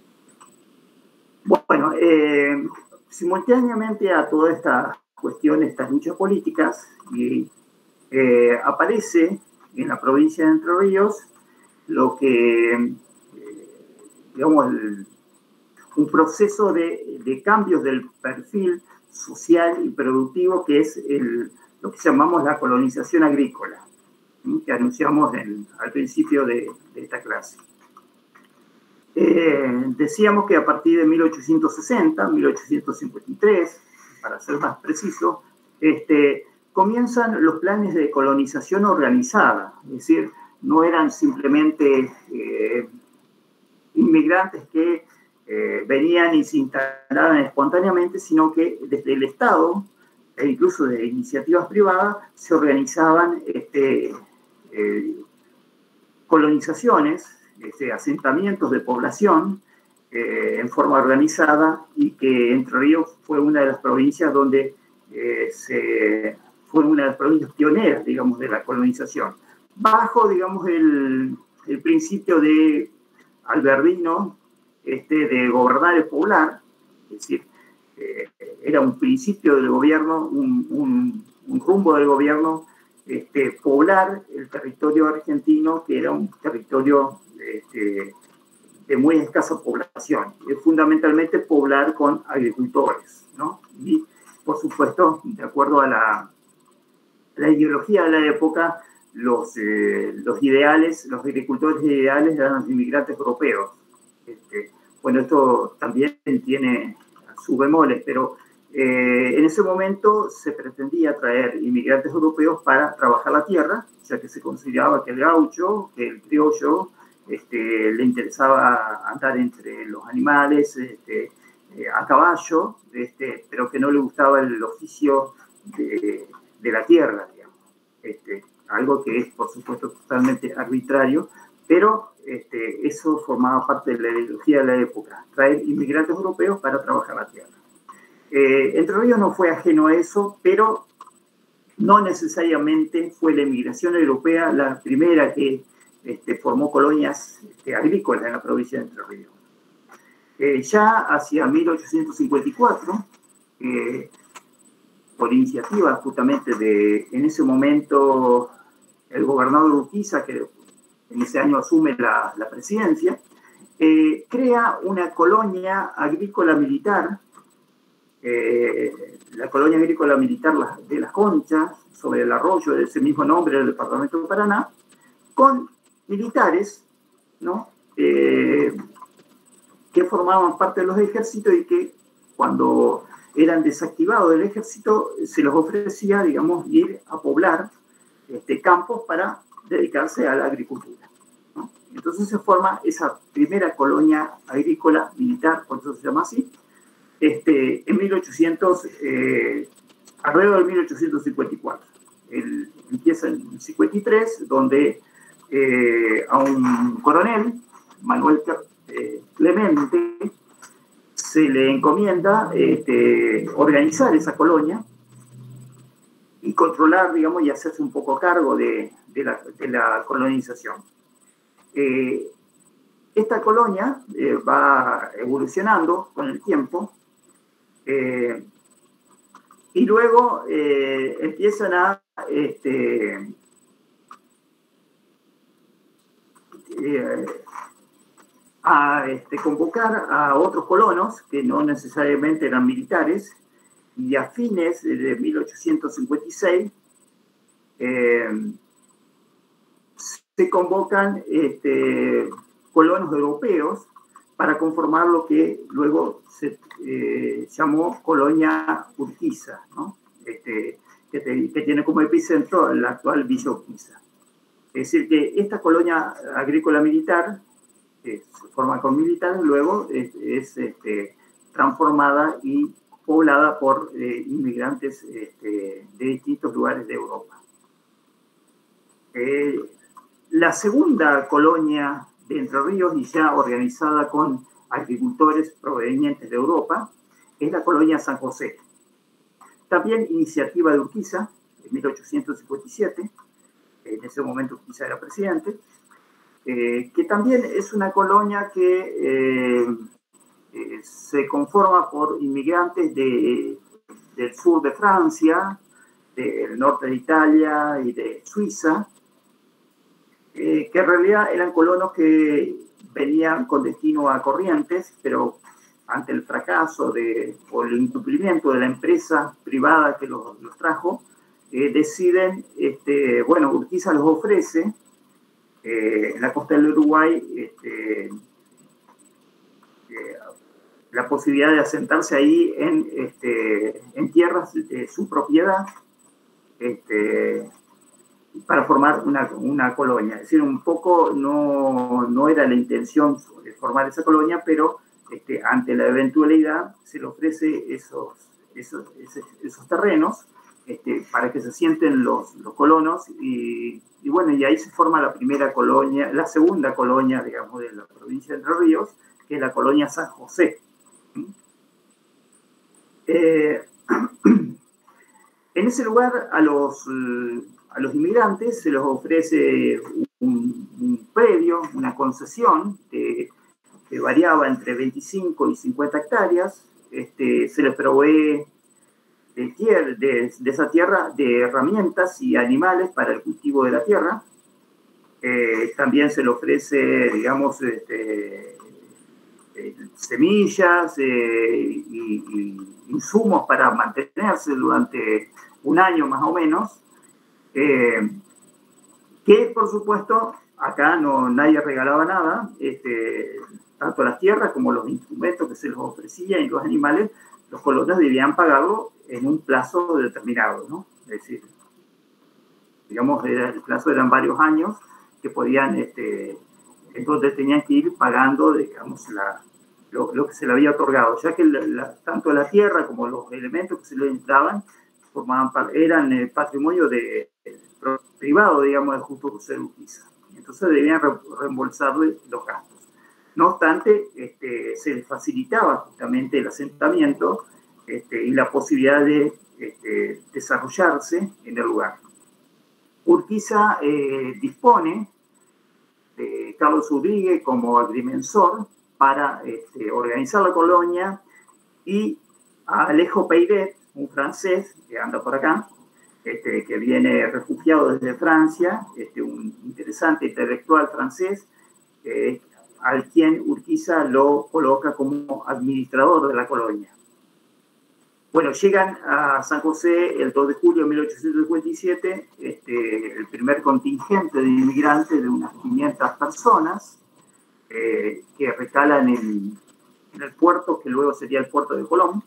Bueno, eh, simultáneamente a toda esta cuestión, estas luchas políticas, y, eh, aparece en la provincia de Entre Ríos lo que, eh, digamos, el, un proceso de, de cambios del perfil social y productivo, que es el, lo que llamamos la colonización agrícola, ¿sí? Que anunciamos en, al principio de, de esta clase. Eh, decíamos que a partir de mil ochocientos sesenta, mil ochocientos cincuenta y tres, para ser más preciso, este, comienzan los planes de colonización organizada, es decir, no eran simplemente eh, inmigrantes que eh, venían y se instalaban espontáneamente, sino que desde el Estado, e incluso de iniciativas privadas, se organizaban este, eh, colonizaciones, Este, asentamientos de población eh, en forma organizada, y que Entre Ríos fue una de las provincias donde eh, se, fue una de las provincias pioneras, digamos, de la colonización, bajo, digamos, el, el principio de Albertino, este, de gobernar el poblar, es decir, eh, era un principio del gobierno, un, un, un rumbo del gobierno, este, poblar el territorio argentino, que era un territorio este, de muy escasa población, eh, fundamentalmente poblar con agricultores, ¿no? Y, por supuesto, de acuerdo a la, la ideología de la época, los, eh, los ideales, los agricultores ideales eran los inmigrantes europeos. Este, bueno, esto también tiene sus bemoles, pero eh, en ese momento se pretendía traer inmigrantes europeos para trabajar la tierra, ya que se consideraba que el gaucho, que el criollo, este, le interesaba andar entre los animales, este, eh, a caballo, este, pero que no le gustaba el oficio de, de la tierra, digamos. Este, algo que es, por supuesto, totalmente arbitrario, pero este, eso formaba parte de la ideología de la época, traer inmigrantes europeos para trabajar la tierra. Eh, Entre Ríos no fue ajeno a eso, pero no necesariamente fue la inmigración europea la primera que este, formó colonias este, agrícolas en la provincia de Entre Ríos. Eh, ya hacia mil ochocientos cincuenta y cuatro, eh, por iniciativa justamente de, en ese momento, el gobernador Urquiza, que en ese año asume la, la presidencia, eh, crea una colonia agrícola militar, eh, la colonia agrícola militar de Las Conchas, sobre el arroyo de ese mismo nombre del departamento de Paraná, con militares, ¿no? Eh, que formaban parte de los ejércitos y que cuando eran desactivados del ejército se les ofrecía, digamos, ir a poblar este, campos para dedicarse a la agricultura, ¿no? Entonces se forma esa primera colonia agrícola militar, por eso se llama así, este, en mil ochocientos, eh, alrededor de mil ochocientos cincuenta y cuatro. El, empieza en cincuenta y tres, donde eh, a un coronel, Manuel eh, Clemente, se le encomienda este, organizar esa colonia y controlar, digamos, y hacerse un poco cargo de, de, la, de la colonización. Eh, esta colonia eh, va evolucionando con el tiempo, eh, y luego eh, empiezan a, este, eh, a este, convocar a otros colonos que no necesariamente eran militares, y a fines de mil ochocientos cincuenta y seis eh, se convocan este, colonos europeos para conformar lo que luego se eh, llamó Colonia Urquiza, ¿no? Este, que, te, que tiene como epicentro la actual Villa Urquiza. Es decir, que esta colonia agrícola militar, que se forma con militares, luego es, es este, transformada y poblada por eh, inmigrantes este, de distintos lugares de Europa. Eh, la segunda colonia de Entre Ríos, y ya organizada con agricultores provenientes de Europa, es la colonia San José. También iniciativa de Urquiza, en mil ochocientos cincuenta y siete, en ese momento Urquiza era presidente, eh, que también es una colonia que eh, eh, se conforma por inmigrantes de, del sur de Francia, del norte de Italia y de Suiza, eh, que en realidad eran colonos que venían con destino a Corrientes, pero ante el fracaso de, o el incumplimiento de la empresa privada que los, los trajo, eh, deciden, este, bueno, Urquiza los ofrece eh, en la costa del Uruguay este, eh, la posibilidad de asentarse ahí en, este, en tierras de su propiedad, este, para formar una, una colonia. Es decir, un poco no, no era la intención de formar esa colonia, pero este, ante la eventualidad se le ofrece esos, esos, esos, esos terrenos este, para que se sienten los, los colonos, y, y bueno, y ahí se forma la primera colonia, la segunda colonia, digamos, de la provincia de Entre Ríos, que es la colonia San José. Eh, en ese lugar a los, a los inmigrantes se les ofrece un, un predio, una concesión de, que variaba entre veinticinco y cincuenta hectáreas. Este, se les provee de, tierra, de, de esa tierra de herramientas y animales para el cultivo de la tierra. Eh, también se le ofrece, digamos, este, eh, semillas eh, y, y insumos para mantenerse durante un año más o menos, eh, que por supuesto acá no, nadie regalaba nada, este, tanto las tierras como los instrumentos que se les ofrecían y los animales, los colonos debían pagarlo en un plazo determinado, ¿no? Es decir, digamos, era, el plazo eran varios años que podían, este, entonces tenían que ir pagando, digamos, la, lo, lo que se le había otorgado, ya que la, la, tanto la tierra como los elementos que se le daban formaban, eran el patrimonio de, de, privado, digamos, de Justo José Urquiza. Entonces debían re, reembolsarle los gastos. No obstante, este, se les facilitaba justamente el asentamiento este, y la posibilidad de este, desarrollarse en el lugar. Urquiza eh, dispone de Carlos Udrigue como agrimensor para este, organizar la colonia, y a Alejo Peiret, un francés que anda por acá, este, que viene refugiado desde Francia, este, un interesante intelectual francés, eh, al quien Urquiza lo coloca como administrador de la colonia. Bueno, llegan a San José el dos de julio de mil ochocientos cincuenta y siete, este, el primer contingente de inmigrantes de unas quinientas personas eh, que recalan en, en el puerto, que luego sería el puerto de Colón.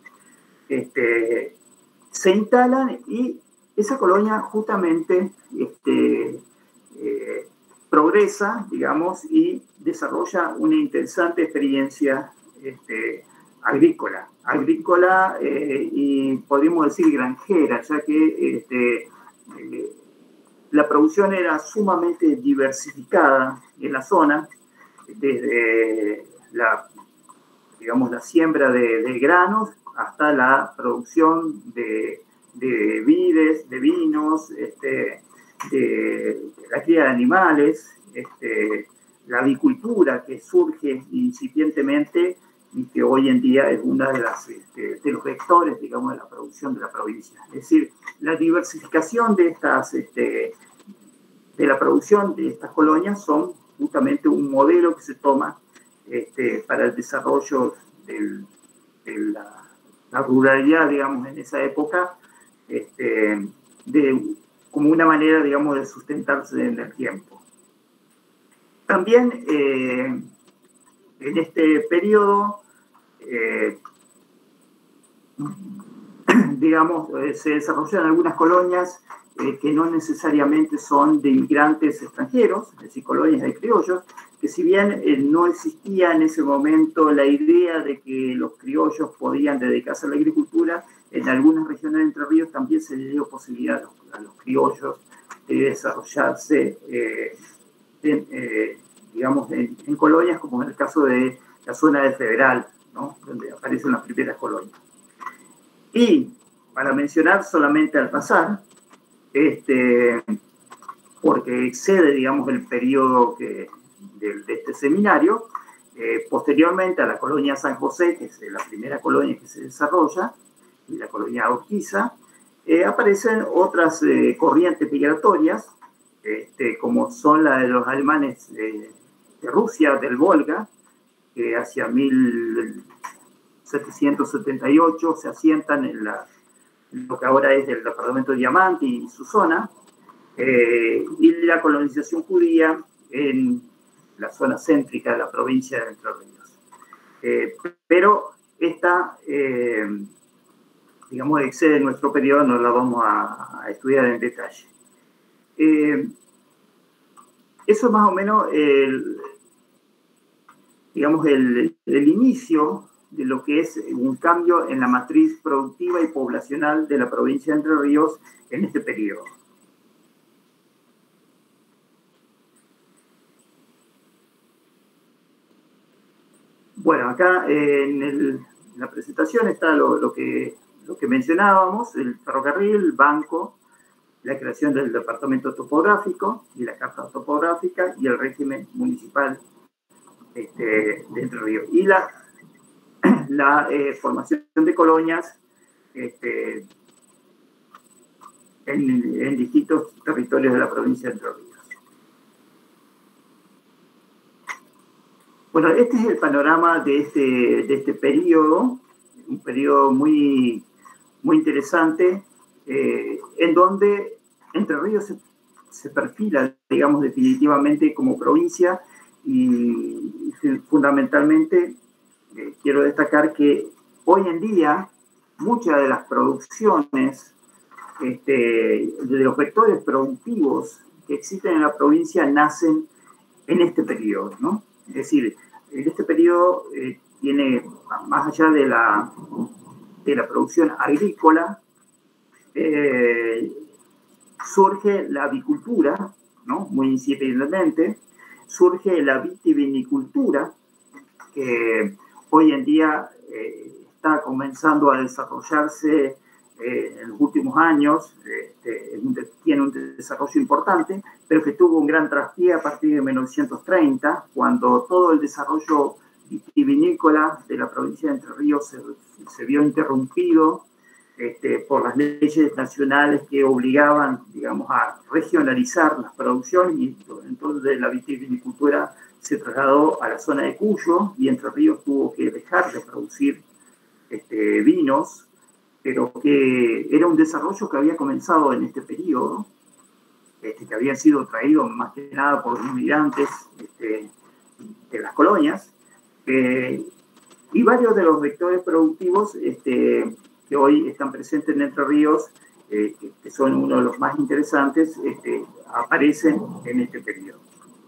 Este, se instalan y esa colonia justamente este, eh, progresa, digamos, y desarrolla una interesante experiencia este, agrícola, agrícola eh, y podríamos decir granjera, ya que este, eh, la producción era sumamente diversificada en la zona, desde la, digamos, la siembra de, de granos hasta la producción de, de vides, de vinos, este, de la cría de animales, este, la avicultura que surge incipientemente y que hoy en día es uno de, las, este, de los vectores, digamos, de la producción de la provincia. Es decir, la diversificación de, estas, este, de la producción de estas colonias son justamente un modelo que se toma este, para el desarrollo del, de la, la ruralidad, digamos, en esa época, este, de, como una manera, digamos, de sustentarse en el tiempo. También eh, en este periodo, eh, digamos, eh, se desarrollan algunas colonias eh, que no necesariamente son de inmigrantes extranjeros, es decir, colonias de criollos, que si bien eh, no existía en ese momento la idea de que los criollos podían dedicarse a la agricultura, en algunas regiones de Entre Ríos también se les dio posibilidad a los, a los criollos de desarrollarse eh, en, eh, digamos, en, en colonias, como en el caso de la zona del Federal, ¿no? Donde aparecen las primeras colonias. Y para mencionar solamente al pasar, este, porque excede, digamos, el periodo que, de, de este seminario, eh, posteriormente a la colonia San José, que es la primera colonia que se desarrolla, y la colonia Urquiza, eh, aparecen otras eh, corrientes migratorias, este, como son la de los alemanes eh, de Rusia, del Volga, que hacia mil setecientos setenta y ocho se asientan en, la, en lo que ahora es el departamento de Diamante y su zona, eh, y la colonización judía en la zona céntrica de la provincia de Entre Ríos. Eh, pero esta, eh, digamos, excede nuestro periodo, no la vamos a, a estudiar en detalle. Eh, eso es más o menos el, digamos, el, el inicio de lo que es un cambio en la matriz productiva y poblacional de la provincia de Entre Ríos en este periodo. Bueno, acá eh, en, el, en la presentación está lo, lo, que, lo que mencionábamos, el ferrocarril, el banco, la creación del departamento topográfico y la carta topográfica y el régimen municipal este, de Entre Ríos. Y la, la eh, formación de colonias este, en, en distintos territorios de la provincia de Entre Ríos. Bueno, este es el panorama de este, de este periodo, un periodo muy, muy interesante, eh, en donde Entre Ríos se, se perfila, digamos, definitivamente como provincia y, y fundamentalmente eh, quiero destacar que hoy en día muchas de las producciones, este, de los vectores productivos que existen en la provincia nacen en este periodo, ¿no? Es decir, en este periodo eh, tiene, más allá de la, de la producción agrícola, eh, surge la avicultura, ¿no? Muy incipientemente, surge la vitivinicultura, que hoy en día eh, está comenzando a desarrollarse eh, en los últimos años, este, tiene un desarrollo importante, pero que tuvo un gran traspié a partir de mil novecientos treinta, cuando todo el desarrollo vitivinícola de la provincia de Entre Ríos se, se vio interrumpido este, por las leyes nacionales que obligaban, digamos, a regionalizar las producciones, y entonces la vitivinicultura se trasladó a la zona de Cuyo y Entre Ríos tuvo que dejar de producir este, vinos, pero que era un desarrollo que había comenzado en este periodo, este, que había sido traído más que nada por los inmigrantes este, de las colonias, eh, y varios de los vectores productivos este, que hoy están presentes en Entre Ríos, eh, que son uno de los más interesantes, este, aparecen en este periodo.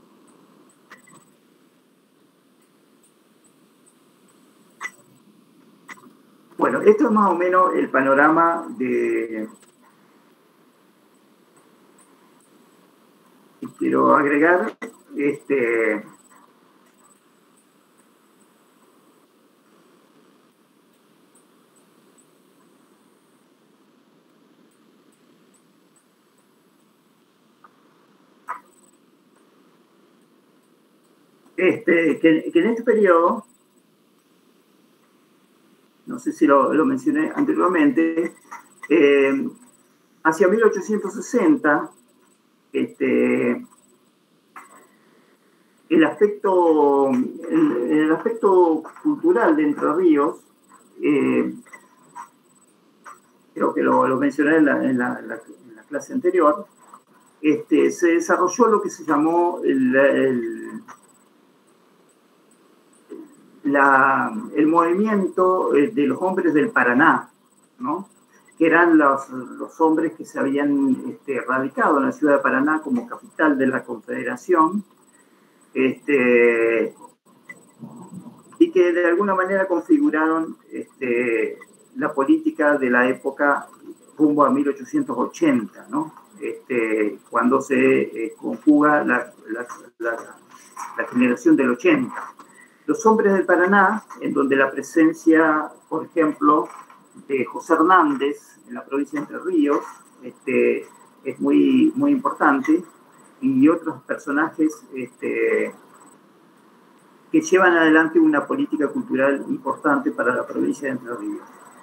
Bueno, esto es más o menos el panorama de... Y quiero agregar, este... Este, que, que en este periodo, no sé si lo, lo mencioné anteriormente, eh, hacia mil ochocientos sesenta, este, el aspecto, el, el aspecto cultural de Entre Ríos, eh, creo que lo, lo mencioné en la, en la, en la, en la clase anterior, este, se desarrolló lo que se llamó el, el La, el movimiento de los hombres del Paraná, ¿no? Que eran los, los hombres que se habían este, radicado en la ciudad de Paraná como capital de la Confederación, este, y que de alguna manera configuraron este, la política de la época rumbo a mil ochocientos ochenta, ¿no? Este, cuando se eh, conjuga la, la, la, la generación del ochenta. Los hombres del Paraná, en donde la presencia, por ejemplo, de José Hernández en la provincia de Entre Ríos este, es muy, muy importante, y otros personajes este, que llevan adelante una política cultural importante para la provincia de Entre Ríos.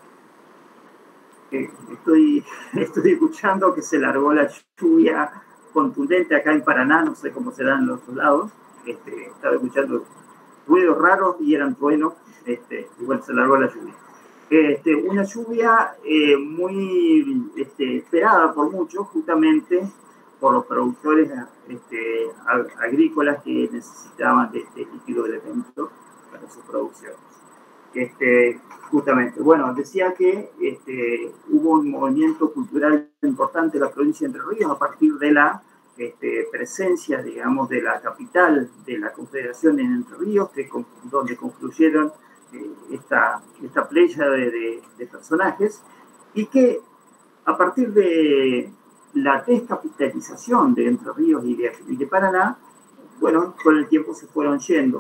Eh, estoy, estoy escuchando que se largó la lluvia contundente acá en Paraná, no sé cómo será en los otros lados, este, estaba escuchando ruidos raros y eran truenos, este, igual se largó la lluvia. Este, una lluvia eh, muy este, esperada por muchos, justamente por los productores este, agrícolas que necesitaban de este líquido elemento para sus producciones. Este, justamente, bueno, decía que este, hubo un movimiento cultural importante en la provincia de Entre Ríos a partir de la Este, presencia, digamos, de la capital de la Confederación en Entre Ríos, que, donde confluyeron eh, esta, esta playa de, de, de personajes, y que a partir de la descapitalización de Entre Ríos y de, y de Paraná, bueno, con el tiempo se fueron yendo.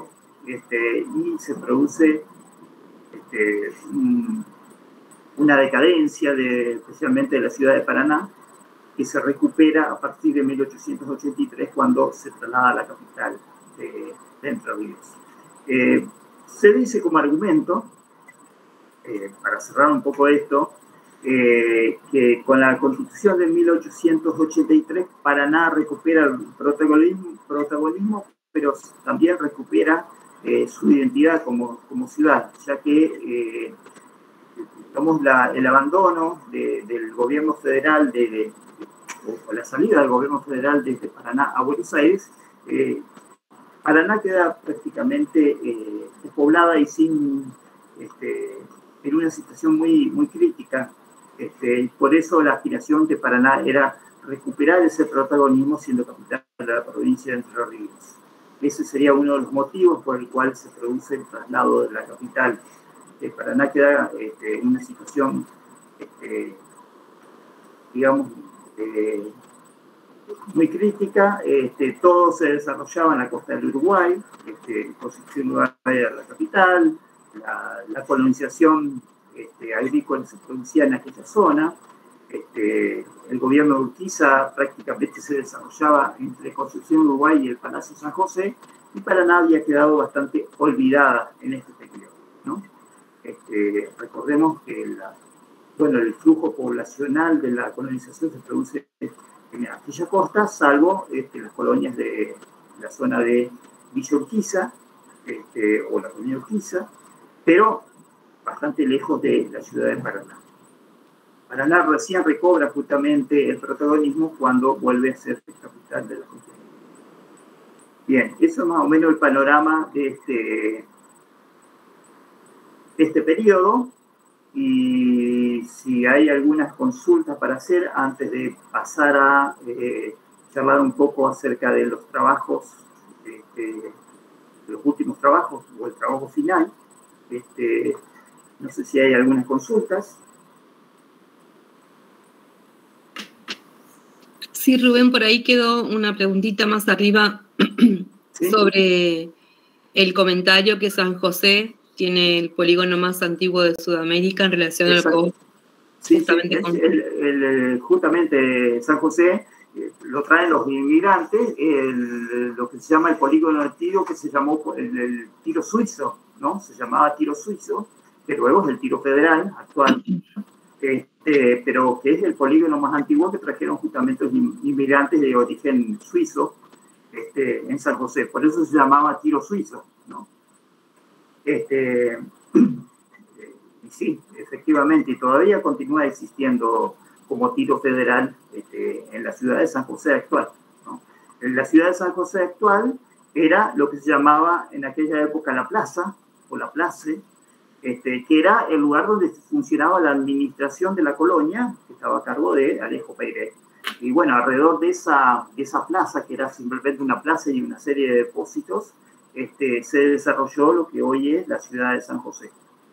este, y se produce este, un, una decadencia, de, especialmente de la ciudad de Paraná, que se recupera a partir de mil ochocientos ochenta y tres, cuando se traslada a la capital de, de Entre Ríos. Eh, se dice como argumento, eh, para cerrar un poco esto, eh, que con la Constitución de mil ochocientos ochenta y tres Paraná recupera el protagonismo, protagonismo pero también recupera eh, su identidad como, como ciudad, ya que eh, digamos, la, el abandono de, del gobierno federal, de, de, o la salida del gobierno federal desde Paraná a Buenos Aires, eh, Paraná queda prácticamente eh, despoblada y sin, este, en una situación muy, muy crítica. Este, y por eso la aspiración de Paraná era recuperar ese protagonismo siendo capital de la provincia de Entre Ríos. Ese sería uno de los motivos por el cual se produce el traslado de la capital. Eh, Paraná queda este, en una situación, este, digamos, eh, muy crítica. Este, todo se desarrollaba en la costa del Uruguay, este, Concepción Uruguay era la capital, la, la colonización este, agrícola se producía en aquella zona. Este, el gobierno de Urquiza prácticamente se desarrollaba entre Concepción Uruguay y el Palacio San José, y Paraná había quedado bastante olvidada en este periodo, ¿no? Este, recordemos que la, bueno, el flujo poblacional de la colonización se produce en aquella costa, salvo este, las colonias de la zona de Villa Urquiza, este, o la colonia Urquiza, pero bastante lejos de la ciudad de Paraná. Paraná recién recobra justamente el protagonismo cuando vuelve a ser capital de la región. Bien, eso es más o menos el panorama de este, de este periodo. Y si hay algunas consultas para hacer antes de pasar a eh, charlar un poco acerca de los trabajos, este, de los últimos trabajos o el trabajo final, este, no sé si hay algunas consultas. Sí, Rubén, por ahí quedó una preguntita más arriba ¿sí? sobre el comentario que San José tiene el polígono más antiguo de Sudamérica en relación Exacto. al sí, justamente, sí, con... el, el, el, justamente San José eh, lo traen los inmigrantes, el, lo que se llama el polígono de tiro, que se llamó el, el tiro suizo, ¿no? Se llamaba tiro suizo, que luego es el tiro federal actual. Este, pero que es el polígono más antiguo que trajeron justamente los inmigrantes de origen suizo este, en San José. Por eso se llamaba tiro suizo, ¿no? Este, y sí, efectivamente, y todavía continúa existiendo como tiro federal este, en la ciudad de San José actual, ¿no? En la ciudad de San José actual era lo que se llamaba en aquella época la plaza, o la place, Este, que era el lugar donde funcionaba la administración de la colonia, que estaba a cargo de Alejo Peiré. Y bueno, alrededor de esa, de esa plaza, que era simplemente una plaza y una serie de depósitos, este, se desarrolló lo que hoy es la ciudad de San José.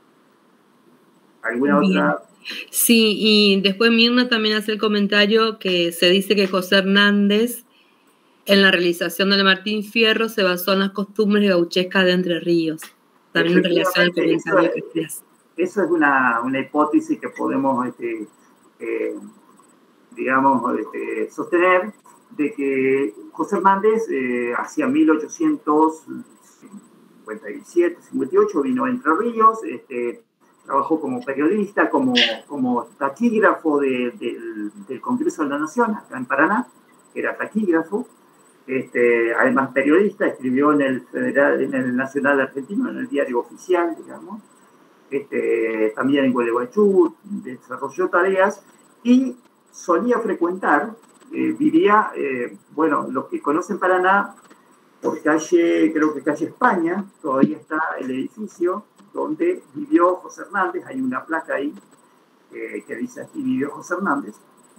¿Alguna Bien. otra? Sí, y después Mirna también hace el comentario que se dice que José Hernández, en la realización del Martín Fierro, se basó en las costumbres gauchescas de Entre Ríos. También en relación al comentario eso, que es, eso es una, una hipótesis que podemos, este, eh, digamos, este, sostener, de que José Hernández eh, hacia mil ochocientos cincuenta y siete, cincuenta y ocho vino a Entre Ríos, este, trabajó como periodista, como, como taquígrafo de, de, del Congreso de la Nación, acá en Paraná, era taquígrafo. Este, además periodista, escribió en el, Federal, en el Nacional Argentino, en el diario oficial, digamos, este, también en Gualeguaychú, desarrolló tareas y solía frecuentar, eh, vivía, eh, bueno, los que conocen Paraná, por calle, creo que calle España, todavía está el edificio donde vivió José Hernández, hay una placa ahí eh, que dice aquí vivió José Hernández,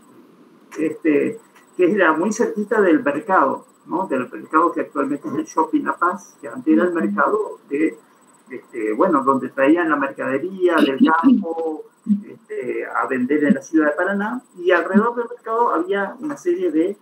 este, que era muy cerquita del mercado, ¿no? Del mercado que actualmente es el Shopping La Paz, que antes era el mercado de, este, bueno, donde traían la mercadería del campo este, a vender en la ciudad de Paraná, y alrededor del mercado había una serie de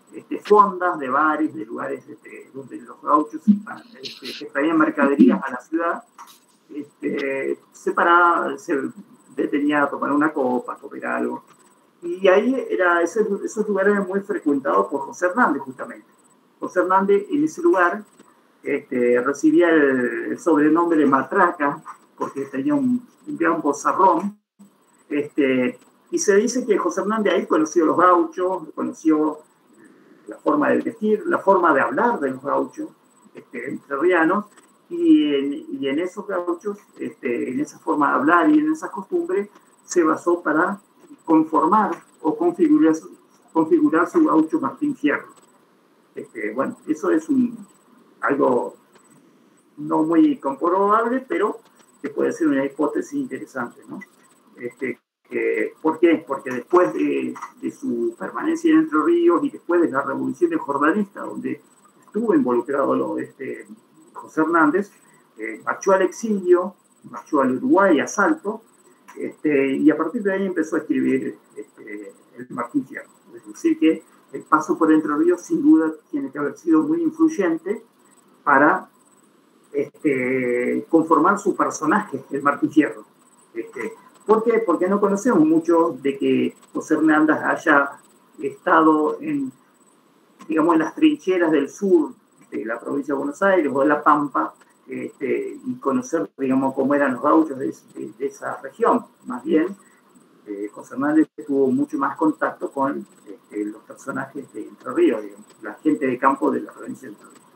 este, fondas de bares, de lugares este, donde los gauchos este, que traían mercaderías a la ciudad, este, se paraba, se detenía a tomar una copa, a comer algo. Y ahí era, esos, esos lugares eran muy frecuentados por José Hernández, justamente. José Hernández en ese lugar este, recibía el, el sobrenombre de Matraca, porque tenía un, un gran vozarrón. Este, y se dice que José Hernández ahí conoció a los gauchos, conoció la forma de vestir, la forma de hablar de los gauchos este, entrerrianos, y en, y en esos gauchos, este, en esa forma de hablar y en esas costumbres, se basó para conformar o configurar, configurar su gaucho Martín Fierro. Este, bueno, eso es un, algo no muy comprobable, pero que puede ser una hipótesis interesante, ¿no? Este, eh, ¿Por qué? Porque después de, de su permanencia en Entre Ríos y después de la Revolución del Jordanista, donde estuvo involucrado lo, este, José Hernández, eh, marchó al exilio, marchó al Uruguay a Salto, este, y a partir de ahí empezó a escribir este, el Martín Fierro. Es decir, que el paso por Entre Ríos sin duda tiene que haber sido muy influyente para este, conformar su personaje, el Martín Fierro. Este, ¿Por qué? Porque no conocemos mucho de que José Hernández haya estado en, digamos, en las trincheras del sur de la provincia de Buenos Aires o de La Pampa, este, y conocer, digamos, cómo eran los gauchos de, de, de esa región. Más bien, eh, José Hernández tuvo mucho más contacto con este, los personajes de Entre Ríos, digamos, la gente de campo de la provincia de Entre Ríos.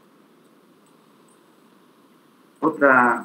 Otra...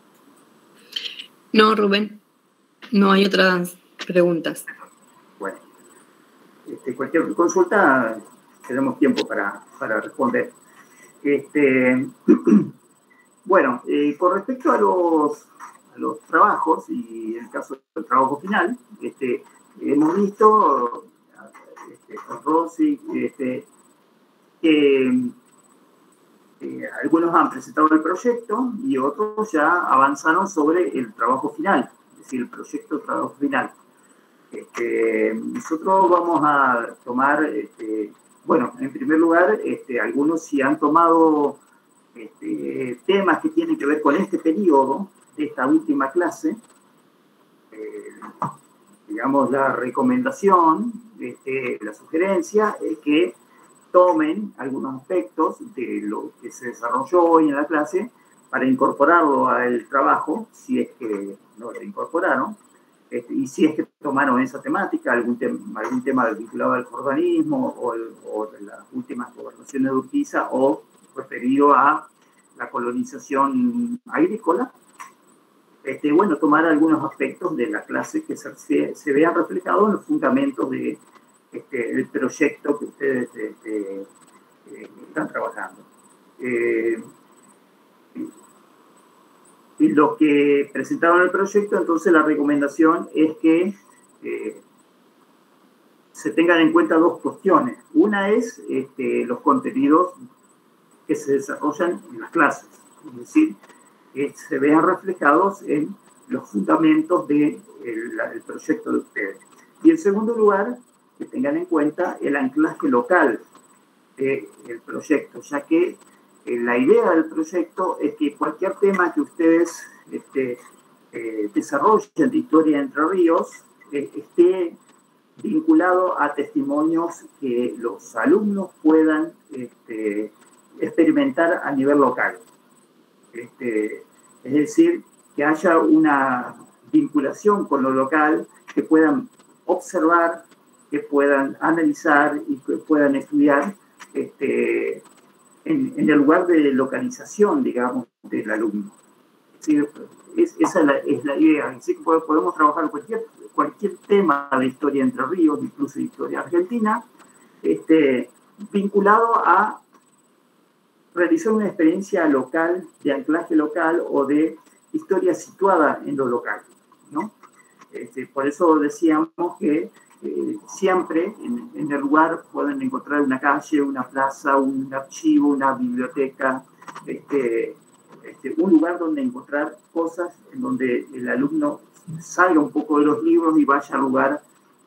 No, Rubén, no hay otras preguntas. Bueno, este, cualquier consulta, tenemos tiempo para, para responder. Este, bueno, eh, con respecto a los, a los trabajos, y en el caso del trabajo final, este, hemos visto este, con Rosy este, que eh, algunos han presentado el proyecto y otros ya avanzaron sobre el trabajo final, es decir, el proyecto de trabajo final. Este, nosotros vamos a tomar, este, bueno, en primer lugar, este, algunos sí han tomado este, temas que tienen que ver con este periodo de esta última clase. Eh, digamos, la recomendación, este, la sugerencia es que tomen algunos aspectos de lo que se desarrolló hoy en la clase para incorporarlo al trabajo, si es que no lo incorporaron. Este, y si es que tomaron esa temática, algún, te algún tema vinculado al jordanismo o, el, o de las últimas gobernaciones de Urquiza o referido a la colonización agrícola, este, bueno, tomar algunos aspectos de la clase que se, se, se vean reflejados en los fundamentos de, este, del proyecto que ustedes este, eh, están trabajando. Eh, Y los que presentaron el proyecto, entonces la recomendación es que eh, se tengan en cuenta dos cuestiones. Una es este, los contenidos que se desarrollan en las clases, es decir, que se vean reflejados en los fundamentos del de el proyecto de ustedes. Y en segundo lugar, que tengan en cuenta el anclaje local del proyecto, ya que la idea del proyecto es que cualquier tema que ustedes este, eh, desarrollen de historia de Entre Ríos eh, esté vinculado a testimonios que los alumnos puedan este, experimentar a nivel local. Este, es decir, que haya una vinculación con lo local, que puedan observar, que puedan analizar y que puedan estudiar este, En, en el lugar de localización, digamos, del alumno. ¿Sí? Es, esa es la, es la idea. Así que podemos trabajar cualquier, cualquier tema de historia de Entre Ríos, incluso de historia argentina, este, vinculado a realizar una experiencia local, de anclaje local o de historia situada en lo local, ¿no? Este, por eso decíamos que Eh, siempre en, en el lugar pueden encontrar una calle, una plaza, un archivo, una biblioteca, este, este, un lugar donde encontrar cosas en donde el alumno salga un poco de los libros y vaya al lugar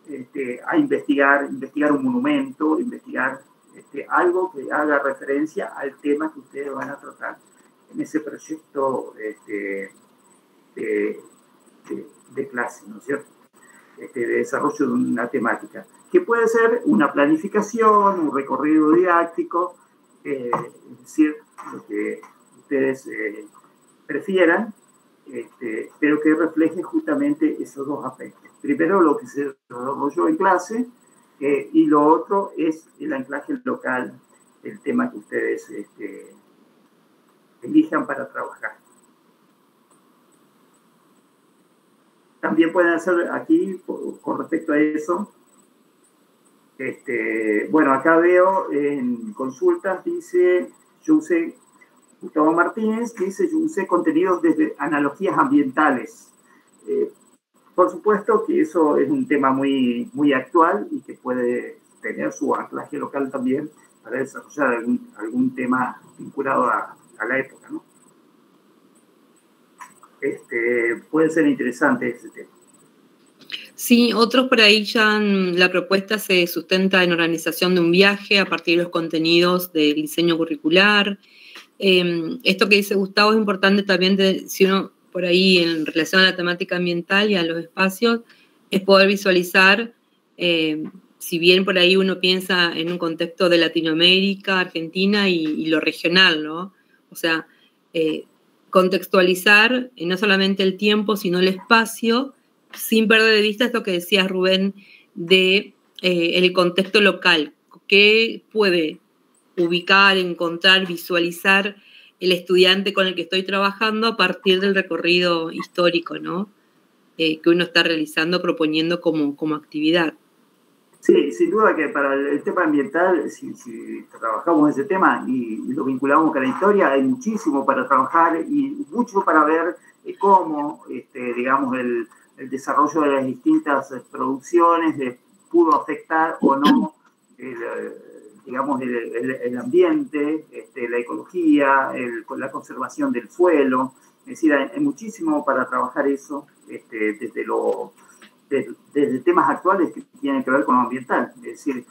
este, a investigar, investigar un monumento, investigar este, algo que haga referencia al tema que ustedes van a tratar en ese proyecto este, de, de, de clase, ¿no es cierto? Este, de desarrollo de una temática, que puede ser una planificación, un recorrido didáctico, eh, es decir, lo que ustedes eh, prefieran, este, pero que refleje justamente esos dos aspectos. Primero, lo que se desarrolló en clase, eh, y lo otro es el anclaje local, el tema que ustedes este, elijan para trabajar. También pueden hacer aquí, con respecto a eso, este, bueno, acá veo en consultas, dice, yo usé, Gustavo Martínez, que dice, yo usé contenidos desde analogías ambientales. Eh, por supuesto que eso es un tema muy, muy actual y que puede tener su anclaje local también para desarrollar algún, algún tema vinculado a, a la época, ¿no? Este, puede ser interesante ese tema. Sí, otros por ahí ya la propuesta se sustenta en organización de un viaje a partir de los contenidos del diseño curricular. Eh, esto que dice Gustavo es importante también, de, si uno por ahí en relación a la temática ambiental y a los espacios, es poder visualizar, eh, si bien por ahí uno piensa en un contexto de Latinoamérica, Argentina y, y lo regional, ¿no? O sea, eh, contextualizar eh, no solamente el tiempo, sino el espacio, sin perder de vista esto que decías, Rubén, de eh, el contexto local. ¿Qué puede ubicar, encontrar, visualizar el estudiante con el que estoy trabajando a partir del recorrido histórico, ¿no? Eh, que uno está realizando, proponiendo como, como actividad? Sí, sin duda que para el tema ambiental, si, si trabajamos ese tema y, y lo vinculamos con la historia, hay muchísimo para trabajar y mucho para ver eh, cómo, este, digamos, el, el desarrollo de las distintas producciones eh, pudo afectar o no, el, digamos, el, el, el ambiente, este, la ecología, el, la conservación del suelo. Es decir, hay, hay muchísimo para trabajar eso este, desde lo... Desde, desde temas actuales que tienen que ver con lo ambiental, es decir,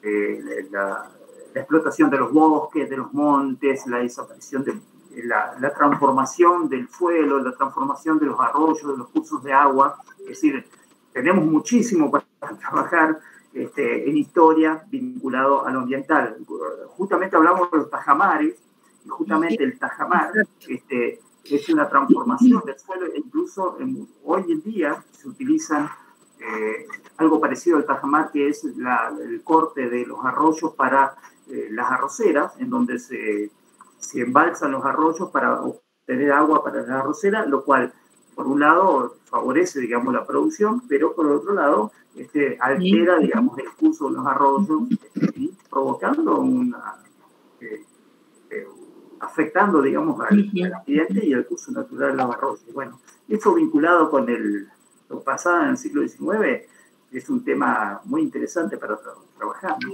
eh, la, la explotación de los bosques, de los montes, la desaparición de la, la transformación del suelo, la transformación de los arroyos, de los cursos de agua. Es decir, tenemos muchísimo para trabajar este, en historia vinculado a lo ambiental. Justamente hablamos de los tajamares, y justamente el tajamar este, es una transformación del suelo, e incluso en, hoy en día se utilizan Eh, algo parecido al tajamar, que es la, el corte de los arroyos para eh, las arroceras, en donde se, se embalsan los arroyos para obtener agua para la arrocera, lo cual, por un lado, favorece, digamos, la producción, pero por otro lado, este, altera, digamos, el curso de los arroyos, este, provocando una... Eh, eh, afectando, digamos, al, al ambiente y al curso natural de los arroyos. Bueno, eso vinculado con el lo pasado en el siglo diecinueve es un tema muy interesante para tra trabajar, ¿no?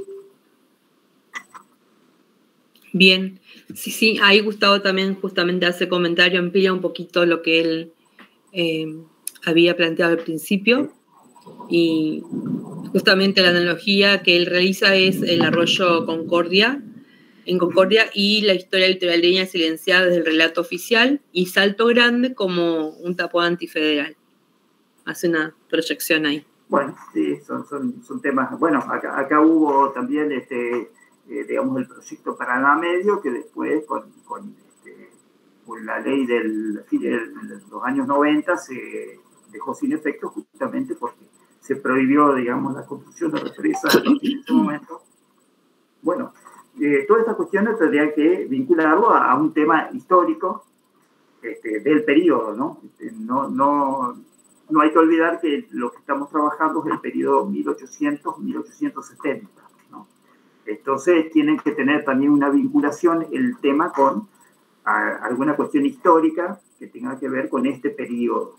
Bien, sí, sí, ahí Gustavo también justamente hace comentario, amplía un poquito lo que él eh, había planteado al principio, y justamente la analogía que él realiza es el arroyo Concordia, en Concordia, y la historia litoraleña silenciada desde el relato oficial, y Salto Grande como un tapón antifederal. Hace una proyección ahí. Bueno, sí, son, son, son temas. Bueno, acá, acá hubo también, este, eh, digamos, el proyecto Paraná Medio, que después, con, con, este, con la ley del, de los años noventa, se dejó sin efecto justamente porque se prohibió, digamos, la construcción de represas a partir de ese momento. Bueno, eh, todas estas cuestiones tendrían que vincularlo a, a un tema histórico este, del periodo, ¿no? Este, no, no No hay que olvidar que lo que estamos trabajando es el periodo mil ochocientos a mil ochocientos setenta, ¿no? Entonces tienen que tener también una vinculación el tema con a, alguna cuestión histórica que tenga que ver con este periodo.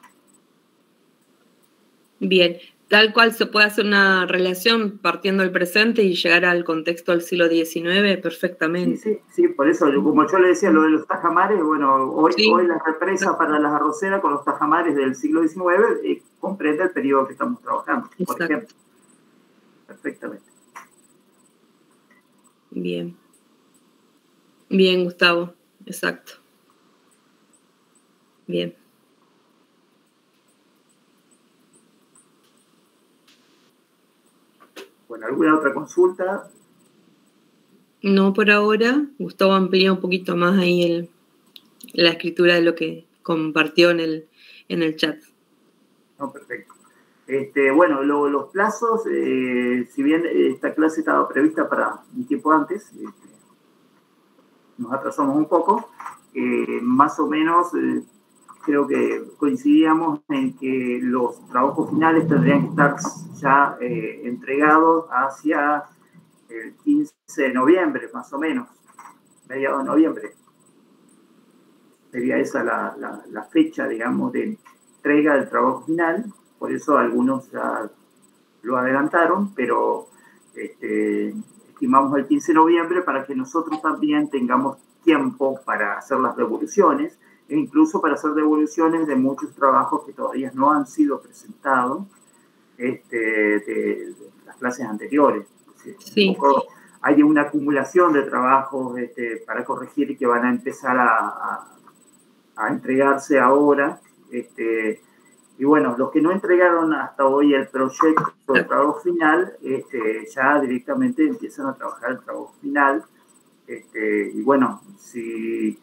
Bien, tal cual se puede hacer una relación partiendo del presente y llegar al contexto del siglo diecinueve perfectamente. Sí, sí, sí, por eso, como yo le decía, lo de los tajamares, bueno, hoy, sí. hoy la represa para las arroceras con los tajamares del siglo diecinueve eh, comprende el periodo que estamos trabajando, por ejemplo. perfectamente. Bien. Bien, Gustavo, exacto. Bien. Bueno, ¿alguna otra consulta? No por ahora. Gustavo amplía un poquito más ahí el, la escritura de lo que compartió en el, en el chat. No, perfecto. Este, bueno, lo, los plazos, eh, si bien esta clase estaba prevista para un tiempo antes, este, nos atrasamos un poco, eh, más o menos eh, creo que coincidíamos en que los trabajos finales tendrían que estar ya eh, entregados hacia el quince de noviembre, más o menos, mediados de noviembre. Sería esa la, la, la fecha, digamos, de entrega del trabajo final. Por eso algunos ya lo adelantaron, pero este, estimamos el quince de noviembre para que nosotros también tengamos tiempo para hacer las devoluciones e incluso para hacer devoluciones de muchos trabajos que todavía no han sido presentados este, de, de las clases anteriores. Sí. Un poco, hay una acumulación de trabajos este, para corregir y que van a empezar a, a, a entregarse ahora. Este, y bueno, los que no entregaron hasta hoy el proyecto de trabajo final, este, ya directamente empiezan a trabajar el trabajo final. Este, y bueno, si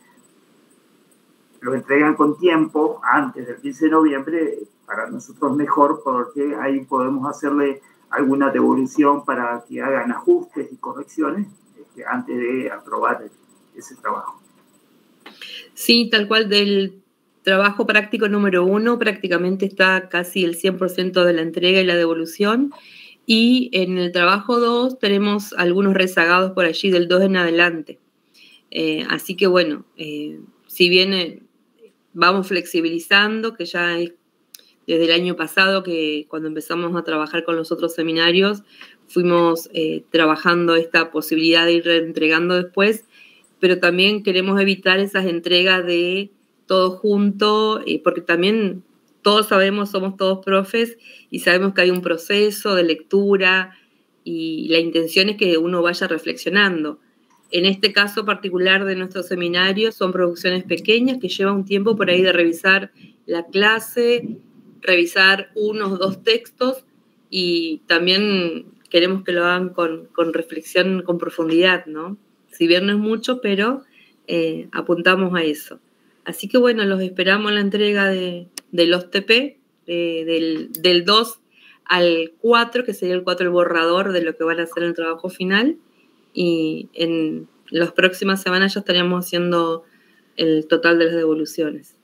lo entregan con tiempo, antes del quince de noviembre, para nosotros mejor, porque ahí podemos hacerle alguna devolución para que hagan ajustes y correcciones este, antes de aprobar ese trabajo. Sí, tal cual, del trabajo práctico número uno prácticamente está casi el cien por ciento de la entrega y la devolución, y en el trabajo dos tenemos algunos rezagados por allí del dos en adelante. Eh, así que bueno, eh, si bien eh, vamos flexibilizando, que ya es desde el año pasado, que cuando empezamos a trabajar con los otros seminarios, fuimos eh, trabajando esta posibilidad de ir reentregando después, pero también queremos evitar esas entregas de todo junto, eh, porque también todos sabemos, somos todos profes, y sabemos que hay un proceso de lectura, y la intención es que uno vaya reflexionando. En este caso particular de nuestro seminario son producciones pequeñas que llevan un tiempo por ahí de revisar la clase, revisar unos o dos textos, y también queremos que lo hagan con, con reflexión, con profundidad, ¿no? Si bien no es mucho, pero eh, apuntamos a eso. Así que bueno, los esperamos en la entrega de, de los T P, eh, del, del dos al cuatro, que sería el cuatro el borrador de lo que van a hacer en el trabajo final, y en las próximas semanas ya estaríamos haciendo el total de las devoluciones.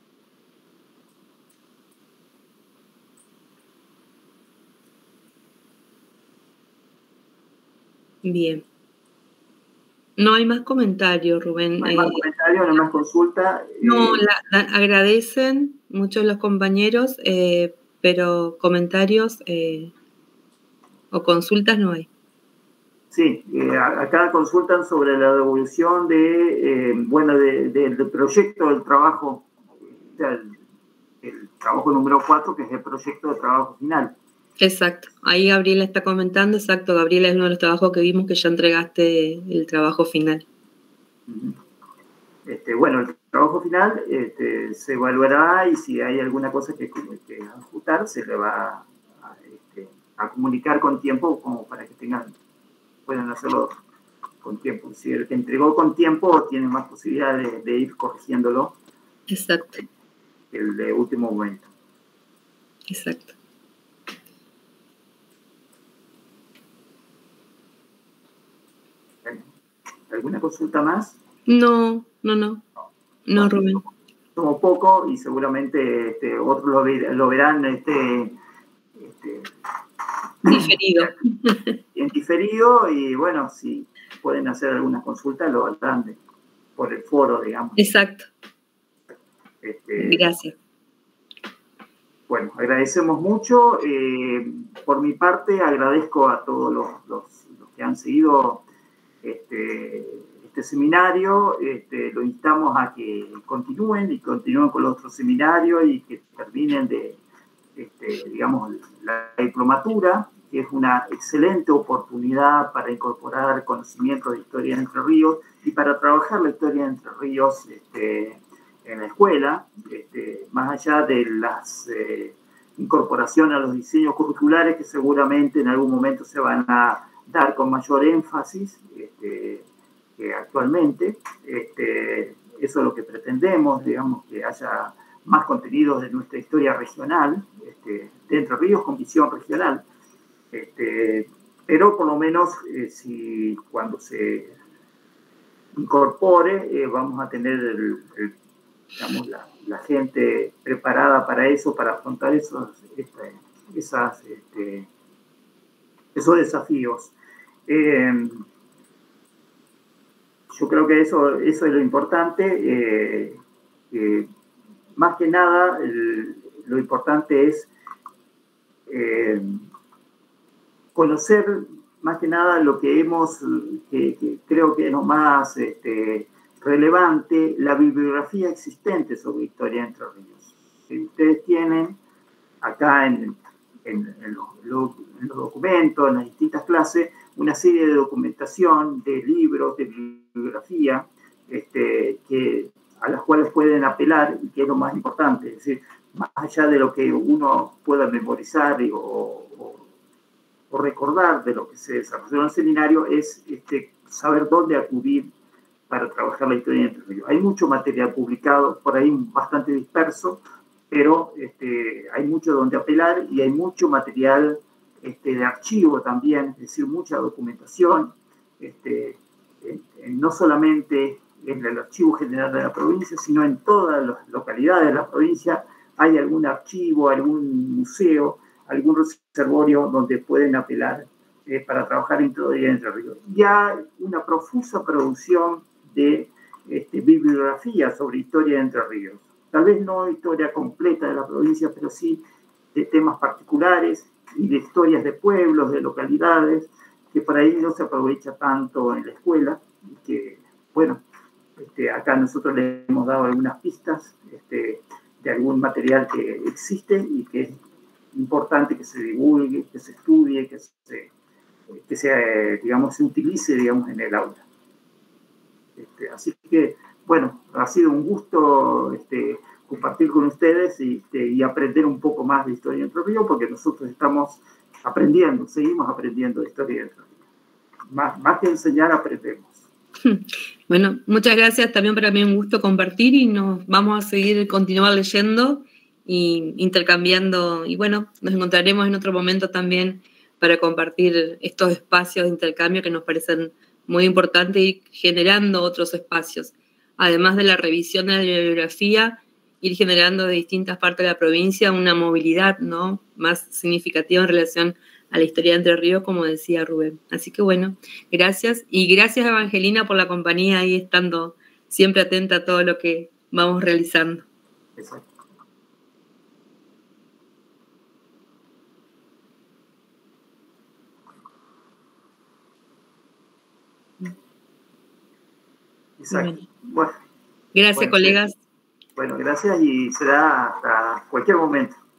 Bien. No hay más comentarios, Rubén. No hay más eh, comentarios, no hay más consulta. No, eh, la, la, agradecen muchos los compañeros, eh, pero comentarios eh, o consultas no hay. Sí, eh, acá consultan sobre la devolución de, eh, bueno, de, de, del proyecto del trabajo, o sea, el, el trabajo número cuatro, que es el proyecto de trabajo final. Exacto, ahí Gabriela está comentando, exacto, Gabriela es uno de los trabajos que vimos que ya entregaste el trabajo final. Este, bueno, el trabajo final este, se evaluará, y si hay alguna cosa que, que ajustar, se le va a, este, a comunicar con tiempo como para que tengan, puedan hacerlo con tiempo. Si el que entregó con tiempo tiene más posibilidad de, de ir corrigiéndolo. Exacto. El de último momento. Exacto. ¿Alguna consulta más? No, no, no. No, Rubén. Somos poco y seguramente este, otros lo, ver, lo verán este, este, diferido. En diferido, y bueno, si pueden hacer alguna consulta, lo harán por el foro, digamos. Exacto. Este, Gracias. Bueno, agradecemos mucho. Eh, por mi parte, agradezco a todos los, los, los que han seguido este, este seminario. Este, lo instamos a que continúen y continúen con los otros seminarios y que terminen de, este, digamos, la diplomatura, que es una excelente oportunidad para incorporar conocimiento de historia de Entre Ríos y para trabajar la historia de Entre Ríos este, en la escuela, este, más allá de las eh, incorporaciones a los diseños curriculares que seguramente en algún momento se van a dar con mayor énfasis este, que actualmente. Este, eso es lo que pretendemos, digamos, que haya más contenidos de nuestra historia regional, este, de Entre Ríos con visión regional. Este, pero por lo menos eh, si cuando se incorpore eh, vamos a tener el, el, digamos, la, la gente preparada para eso, para afrontar esos, este, esas, este, esos desafíos. Eh, yo creo que eso, eso es lo importante. Eh, eh, más que nada, el, lo importante es eh, conocer más que nada lo que hemos, que, que creo que es lo más este, relevante, la bibliografía existente sobre historia de Entre Ríos. Si ustedes tienen acá en, en, en, los, en los documentos, en las distintas clases, una serie de documentación, de libros, de bibliografía, este, que, a las cuales pueden apelar y que es lo más importante. Es decir, más allá de lo que uno pueda memorizar y, o, o, o recordar de lo que se desarrolló en el seminario, es este, saber dónde acudir para trabajar la historia de Entre Ríos. Hay mucho material publicado, por ahí bastante disperso, pero este, hay mucho donde apelar y hay mucho material este, de archivo también, es decir, mucha documentación, este, en, en, no solamente en el Archivo General de la provincia, sino en todas las localidades de la provincia hay algún archivo, algún museo, algún reservorio donde pueden apelar eh, para trabajar en todo el Entre Ríos. Ya una profusa producción de este, bibliografía sobre historia de Entre Ríos. Tal vez no historia completa de la provincia, pero sí de temas particulares y de historias de pueblos, de localidades, que por ahí no se aprovecha tanto en la escuela, y que, bueno, este, acá nosotros le hemos dado algunas pistas este, de algún material que existe y que es importante que se divulgue, que se estudie, que se, que se digamos, se utilice, digamos, en el aula. Este, así que, bueno, ha sido un gusto este, compartir con ustedes y, este, y aprender un poco más de historia de Entre Ríos, porque nosotros estamos aprendiendo, seguimos aprendiendo de historia de Entre Ríos. Más, más que enseñar, aprendemos. Bueno, muchas gracias. También para mí un gusto compartir y nos vamos a seguir, continuar leyendo e intercambiando. Y bueno, nos encontraremos en otro momento también para compartir estos espacios de intercambio que nos parecen muy importantes y generando otros espacios. Además de la revisión de la bibliografía, ir generando de distintas partes de la provincia una movilidad, ¿no?, más significativa en relación a la historia de Entre Ríos, como decía Rubén. Así que bueno, gracias. Y gracias, Evangelina, por la compañía y estando siempre atenta a todo lo que vamos realizando. Exacto. Exacto. Bueno. Bueno, gracias, bueno, colegas. Bueno, gracias y será hasta cualquier momento.